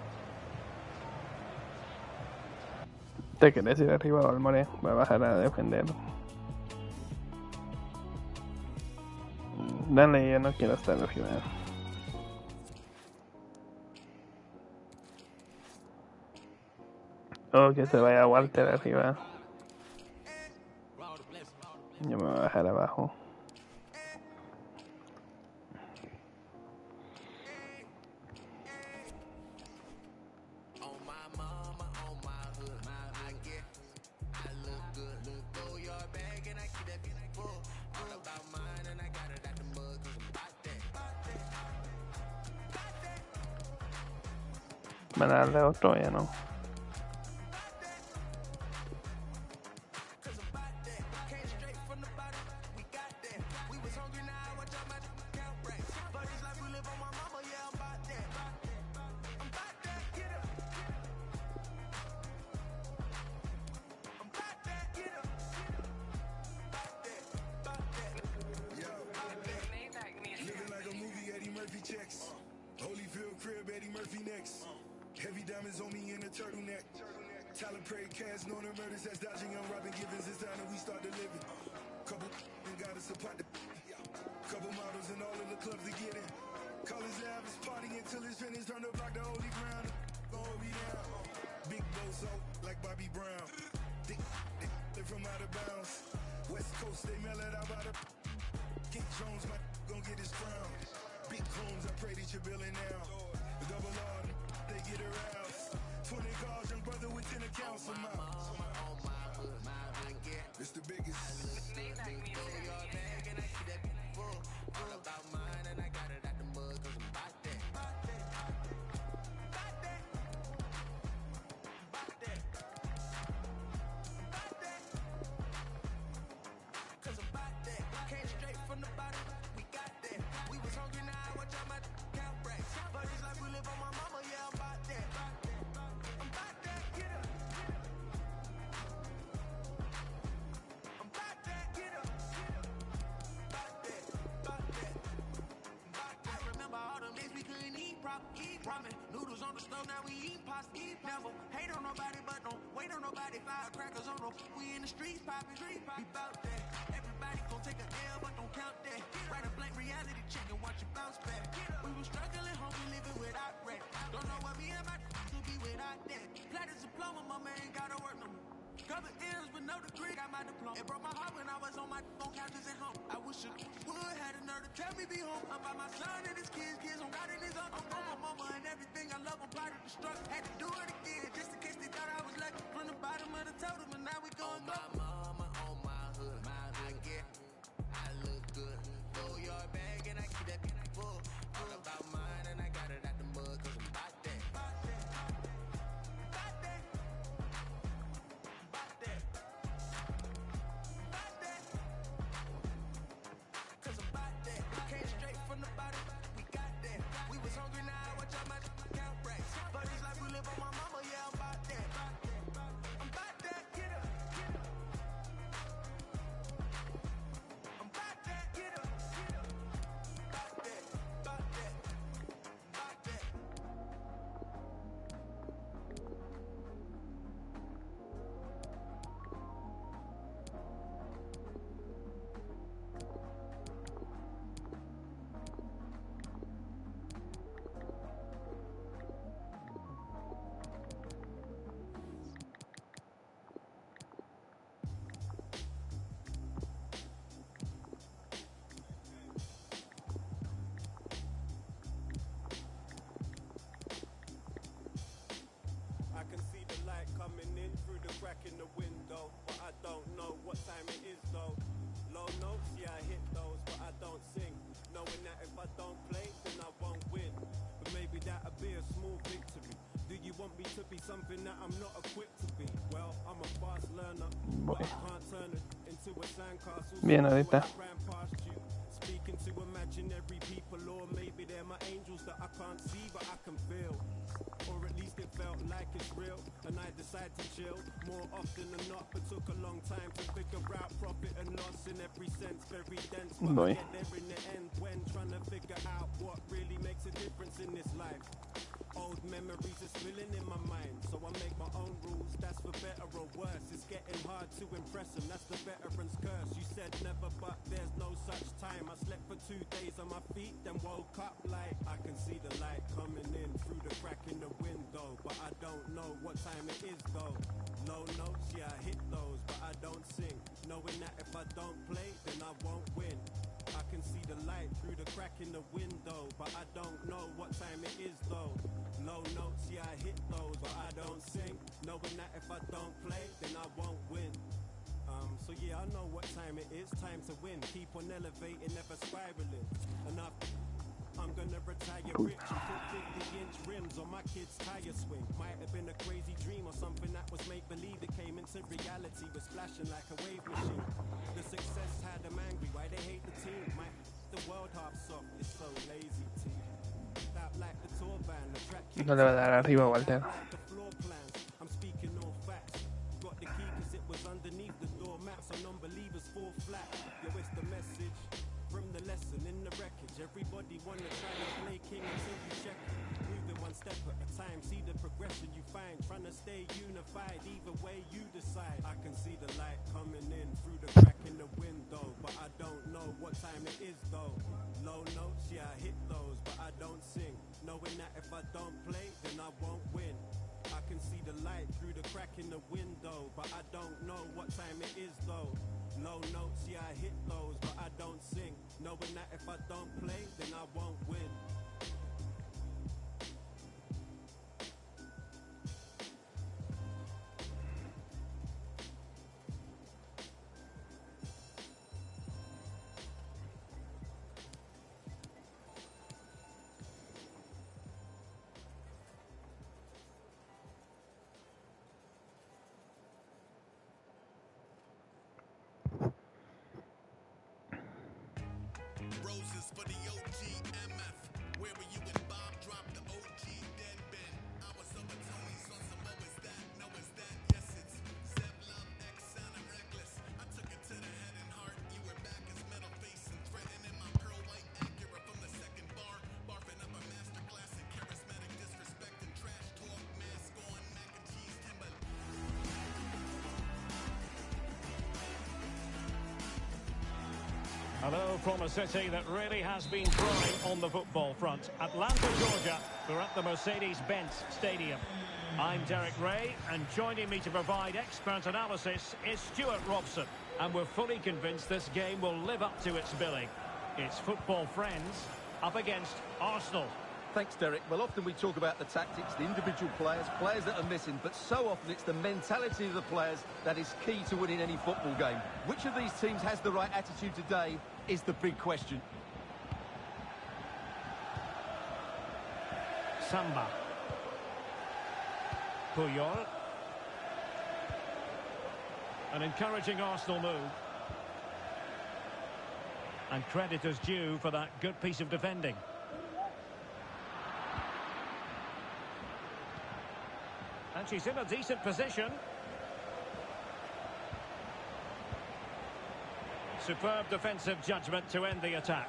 Te querés ir arriba, Balmore. Va a bajar a defender. Dale, yo no quiero estar arriba. Oh, que se vaya Walter arriba. Yo me voy a bajar abajo. Van a darle otro, ya no. Holyfield crib, Eddie Murphy next. Heavy diamonds on me in a turtleneck. Tyler Perry cast, known the murders that's dodging young Robin Givens. It's time that we start to living. Couple and got us a pot to couple models and all of the clubs to get in. College Ave is party until it's finished. Turn the block to holy ground. Gon' be down. Big bozo like Bobby Brown. Dick, dick, they from out of bounds. West Coast, they mail it out by the King Jones, my gon' get his crown. Big homes, I pray that you're building now. Double R, they get aroused. twenty cars, young brother with ten accounts a month. It's the biggest. All about mine, and I got it out the mud, cause I'm about that. About that. About that. About that. About that. Cause I'm about that. Came straight from the bottom, we got that. We was hungry, now I watch out my count racks. But it's like we live on my mama, yeah, I'm about that. I'm about that, get up. I'm about that, get up. About that, about that. I remember all them days we couldn't eat prop, eat ramen. Noodles on the stove, now we eat pasta, eat never. Hate on nobody, but don't wait on nobody. Firecrackers on them, we in the streets popping, street pop. We bout that. Everybody gon' take a L, but don't count that. Write a blank reality check and watch it bounce back. We was struggling home, we living without rent. Don't know what me and my to be without that. Platinum diploma, my man gotta work no more. Couple M's with no degree, got my diploma. It broke my heart when I was on my phone couches at home. I wish I would had a nerve to tell me be home. I'm by my son and his kids, kids on God and his uncle. I'm on my mama and everything I love, I'm part of the struggle. Had to do it again, just in case they thought I was lucky. From the bottom of the totem, and now we going go. On my mama, on my hood, my hood. I get, I look good. Throw your bag and I keep that full. All about mine and I got it out the mud, cause I'm about that. About that. About that. About that. About that. Cause I'm about that. Came straight from the bottom, we got that. We was hungry, now I watch out my count rack. something that I'm not equipped to be. Well, I'm a fast learner, but I can't turn it into a sandcastle. Bien, ahorita. Speaking to imaginary people, or maybe they're my angels that I can't see but I can feel. Or at least it felt like it's real, and I decided to chill more often than not, but took a long time to figure out profit and loss in every sense, very dense, but I get there in the end when trying to figure out what really makes a difference in this life. Old memories are spilling in my mind, so I make my own rules, that's for better or worse. It's getting hard to impress them, that's the veteran's curse. You said never, but there's no such time. I slept for two days on my feet, then woke up like I can see the light coming in through the crack in the window, but I don't know what time it is though. Low notes, yeah, I hit those, but I don't sing, knowing that if I don't play, then I won't win. I can see the light through the crack in the window, but I don't know what time it is though. Low notes, yeah, I hit those, but I don't sing, knowing that if I don't play, then I won't win. Um, so yeah, I know what time it is, time to win. Keep on elevating, never spiraling. Enough. I'm gonna retire rich and put fifty inch rims on my kid's tire swing. Might have been a crazy dream or something that was make-believe. It came into reality, was flashing like a wave machine. The success had them angry, why they hate the team. Might the world half soft, it's so lazy team. That like the tour van, the track. No le va a dar arriba, Walter. The floor plans, I'm speaking all facts. Got the key cause it was underneath the door mat, so non-believers fall flat. Yo, it's the message from the lesson in the wreckage. Everybody wanna try to play king until you check it. Moving one step at a time, see the progression you find. Trying to stay unified, either way you decide. I can see the light coming in through the crack in the window, but I don't know what time it is though. Low notes, yeah, I hit those, but I don't sing, knowing that if I don't play, then I won't win. I can see the light through the crack in the window, but I don't know what time it is though. Low notes, yeah, I hit those, but I don't sing, knowing that if I don't play, then I won't win. Roses for the O G M F. Where were you when Bob dropped the O G dead Ben? I was over Tony's on some oh is that, no is that, yes it's Zeb Love X sounding reckless. I took it to the head and heart. You were back as metal face and threatening my pearl white Acura from the second bar. Barfing up a master class in charismatic disrespect and trash talk. Mask on, mac and cheese, Timber. Hello from a city that really has been growing on the football front. Atlanta, Georgia. We're at the Mercedes-Benz Stadium. I'm Derek Ray, and joining me to provide expert analysis is Stuart Robson. And we're fully convinced this game will live up to its billing. It's football friends up against Arsenal. Thanks, Derek. Well, often we talk about the tactics, the individual players, players that are missing, but so often it's the mentality of the players that is key to winning any football game. Which of these teams has the right attitude today is the big question. Samba. Puyol. An encouraging Arsenal move. And credit is due for that good piece of defending. And she's in a decent position. Superb defensive judgment to end the attack.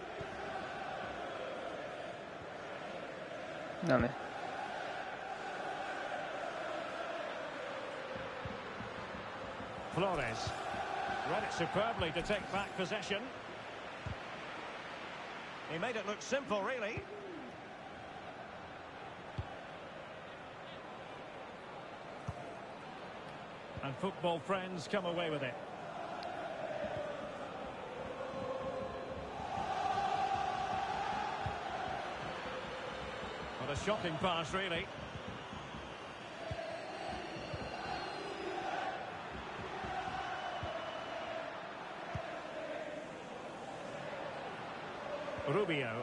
Dale. Flores. Read it superbly to take back possession. He made it look simple, really. And football friends come away with it. What a shocking pass, really. Rubio.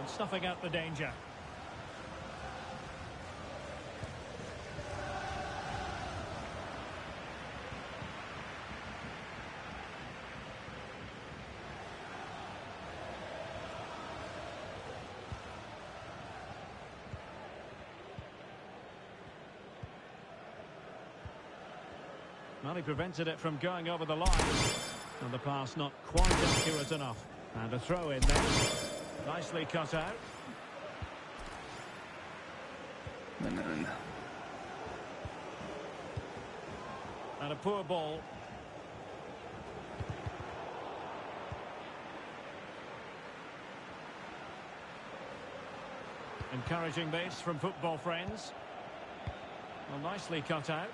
snuffing out the danger. Well, he prevented it from going over the line. And the pass not quite accurate enough. And a throw in there. Nicely cut out. No, no, no. And a poor ball. Encouraging this from football friends. Well, nicely cut out.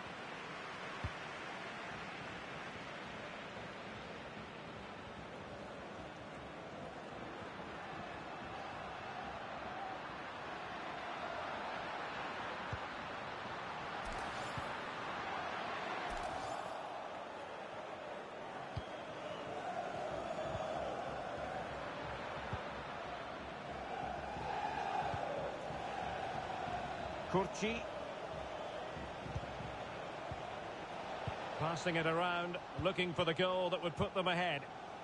Kurci. Passing it around, looking for the goal that would put them ahead.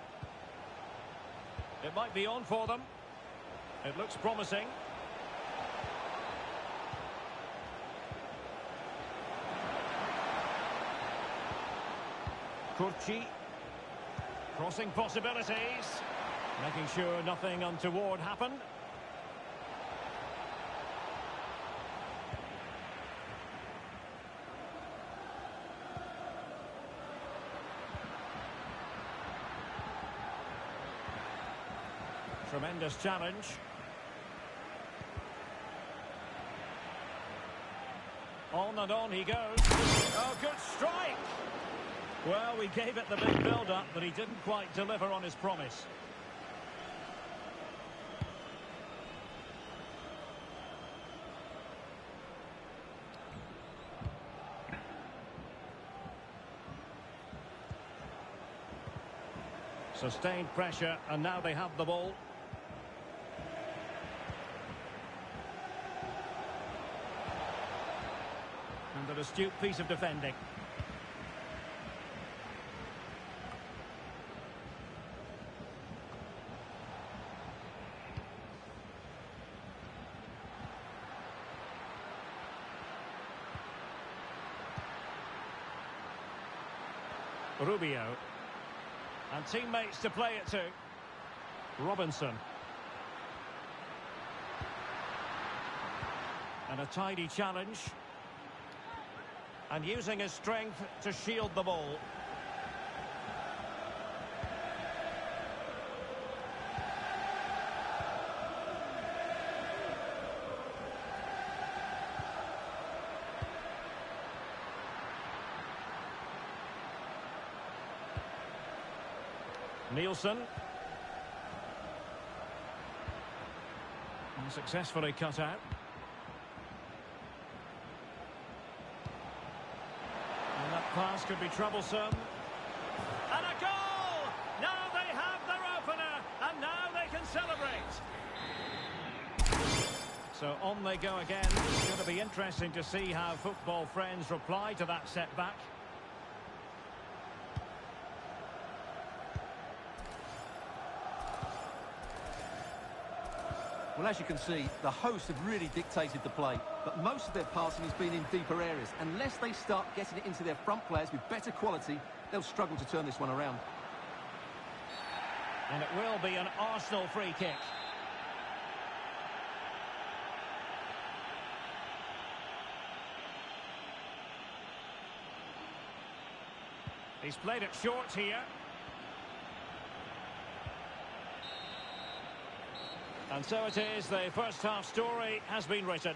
It might be on for them. It looks promising. Kurci. Crossing possibilities. Making sure nothing untoward happened. Tremendous challenge. On and on he goes. Oh, good strike! Well, we gave it the big build-up, but he didn't quite deliver on his promise. Sustained pressure, and now they have the ball. And an astute piece of defending. Rubio. And teammates to play it to. Robinson. And a tidy challenge. And using his strength to shield the ball. Nielsen. And successfully cut out. And that pass could be troublesome. And a goal! Now they have their opener, and now they can celebrate. So on they go again. It's going to be interesting to see how football friends reply to that setback. Well, as you can see, the hosts have really dictated the play, but most of their passing has been in deeper areas. Unless they start getting it into their front players with better quality, they'll struggle to turn this one around. And it will be an Arsenal free kick. He's played it short here. And so it is, the first half story has been written.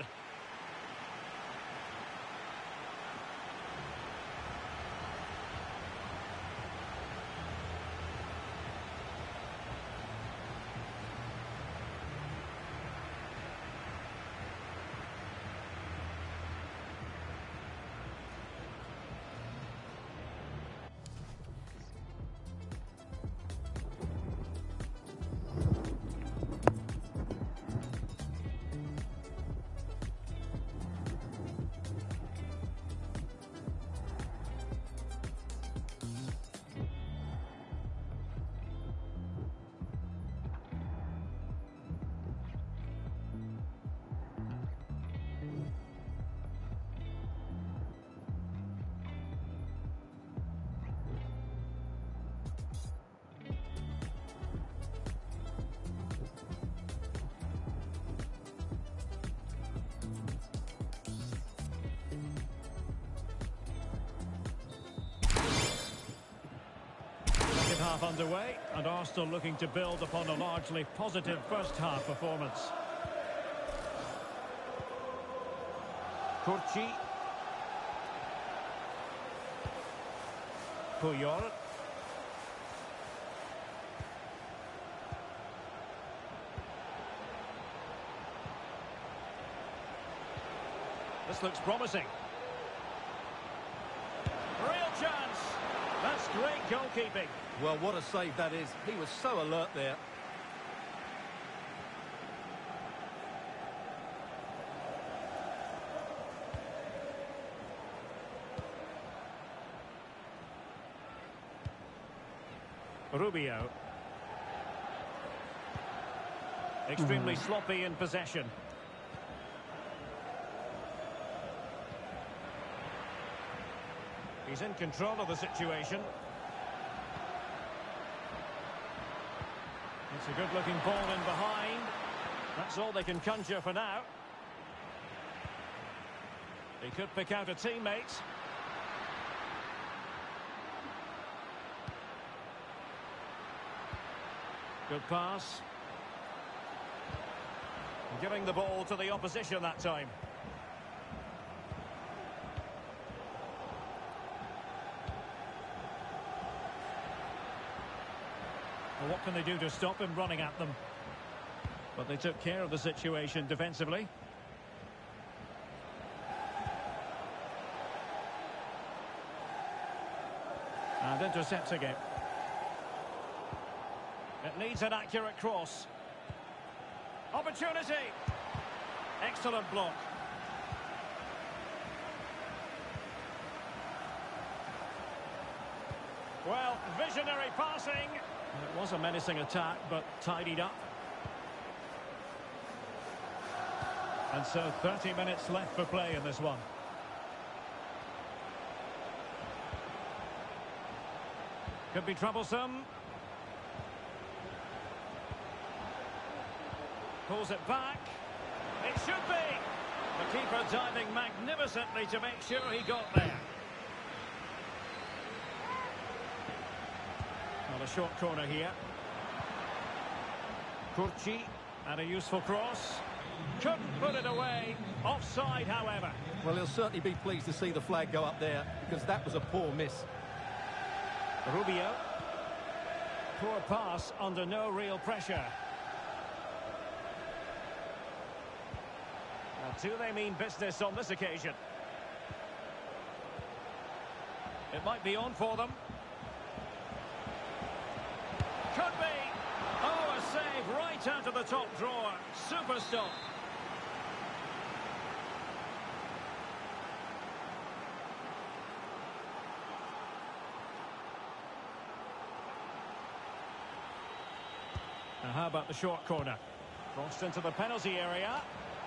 half underway, and Arsenal looking to build upon a largely positive first half performance. Kurci. Puyol. This looks promising. Real chance. That's great goalkeeping. Well, what a save that is. He was so alert there. Rubio. Extremely sloppy in possession. He's in control of the situation. It's a good-looking ball in behind. That's all they can conjure for now. He could pick out a teammate. Good pass. Giving the ball to the opposition that time. Well, what can they do to stop him running at them? But they took care of the situation defensively. And intercepting it. It needs an accurate cross. Opportunity. Excellent block. Well, visionary passing. It was a menacing attack, but tidied up. And so thirty minutes left for play in this one. Could be troublesome. Pulls it back. It should be. The keeper diving magnificently to make sure he got there. Well, a short corner here. Kurci, and a useful cross. Couldn't put it away. Offside, however. Well, he'll certainly be pleased to see the flag go up there, because that was a poor miss. Rubio. Poor pass under no real pressure. Now, do they mean business on this occasion? It might be on for them. Could be. Oh, a save right out of the top drawer. Super stop. Now, how about the short corner? Crossed into the penalty area.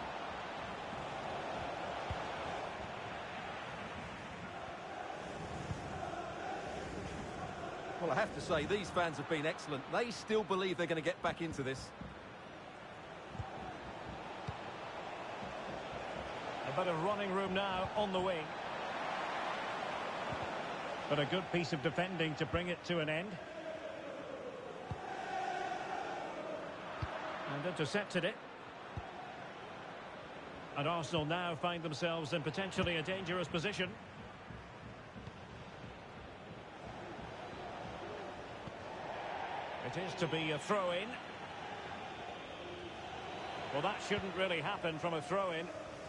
Well, I have to say, these fans have been excellent. They still believe they're going to get back into this. A bit of running room now on the wing. But a good piece of defending to bring it to an end. And intercepted it. And Arsenal now find themselves in potentially a dangerous position. It is to be a throw-in. Well, that shouldn't really happen from a throw-in.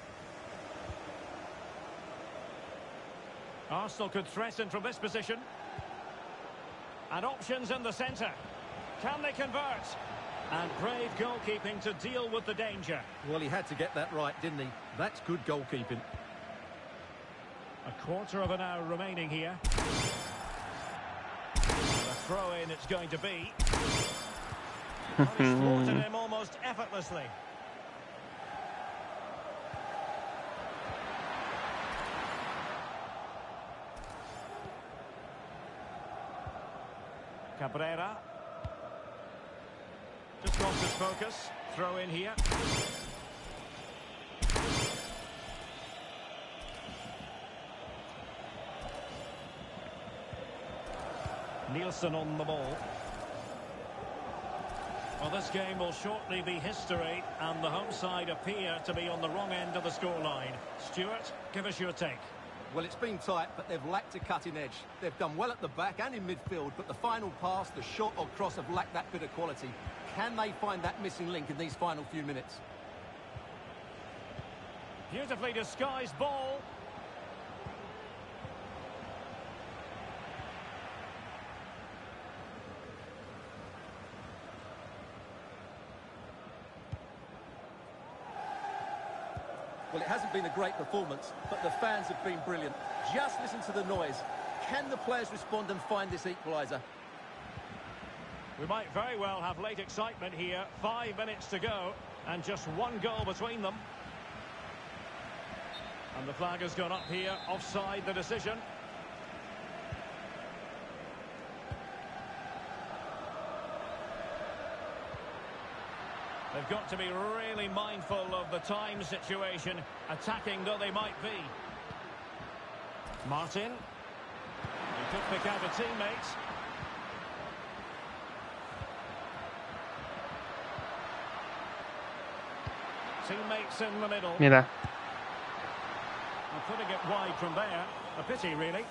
Arsenal could threaten from this position. And options in the centre. Can they convert? And brave goalkeeping to deal with the danger. Well, he had to get that right, didn't he? That's good goalkeeping. A quarter of an hour remaining here. A throw-in it's going to be. Well, he's thwarted him almost effortlessly. Cabrera. Just lost his focus. Throw in here. Nielsen on the ball. Well, this game will shortly be history, and the home side appear to be on the wrong end of the scoreline. Stuart, give us your take. Well, it's been tight, but they've lacked a cutting edge. They've done well at the back and in midfield, but the final pass, the shot or cross have lacked that bit of quality. Can they find that missing link in these final few minutes? Beautifully disguised ball. Well, it hasn't been a great performance, but the fans have been brilliant. Just listen to the noise. Can the players respond and find this equaliser? We might very well have late excitement here. Five minutes to go, and just one goal between them. And the flag has gone up here, offside the decision. They've got to be really mindful of the time situation, attacking though they might be. Martin. He could pick out a teammate. Teammates in the middle. Mira. And putting it wide from there. A pity, really.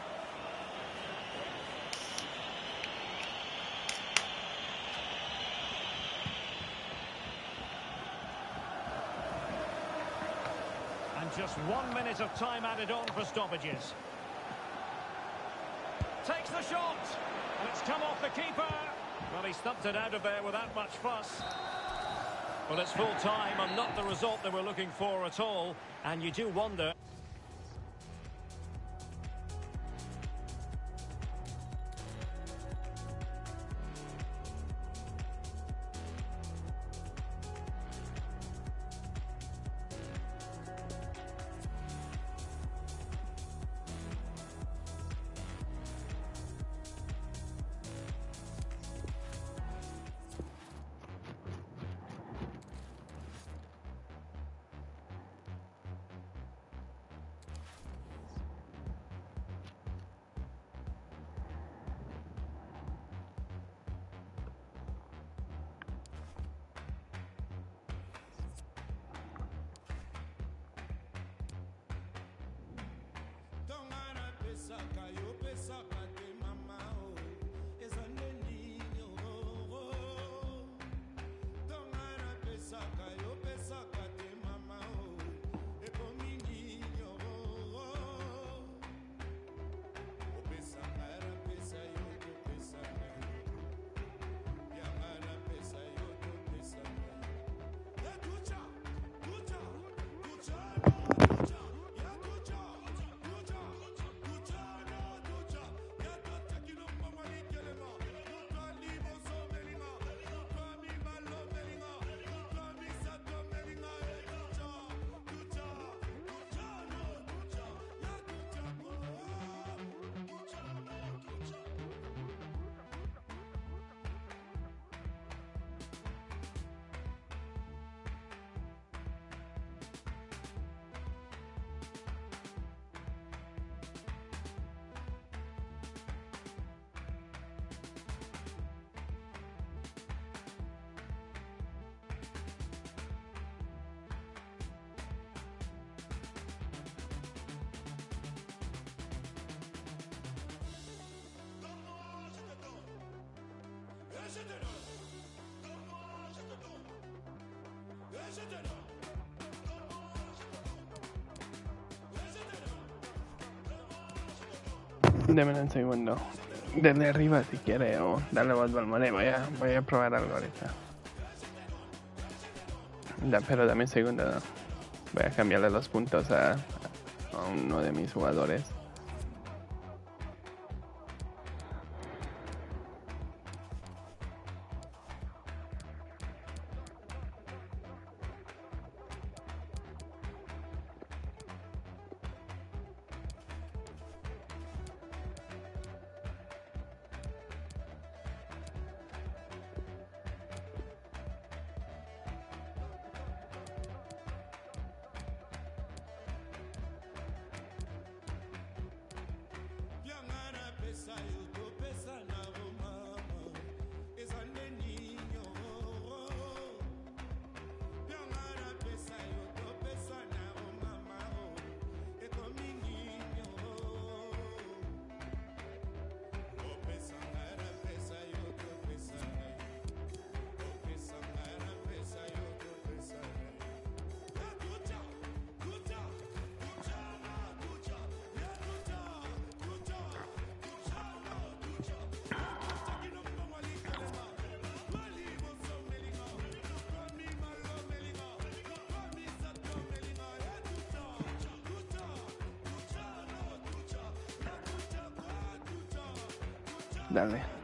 Just one minute of time added on for stoppages. Takes the shot, and it's come off the keeper. Well, he stumped it out of there without much fuss. Well, it's full time and not the result they were looking for at all. And you do wonder. Deme un segundo. Desde arriba si quiere o darle vuelta al money. Voy a, voy a probar algo ahorita. Da, pero dame un segundo. Voy a cambiarle los puntos a, a uno de mis jugadores. Dale.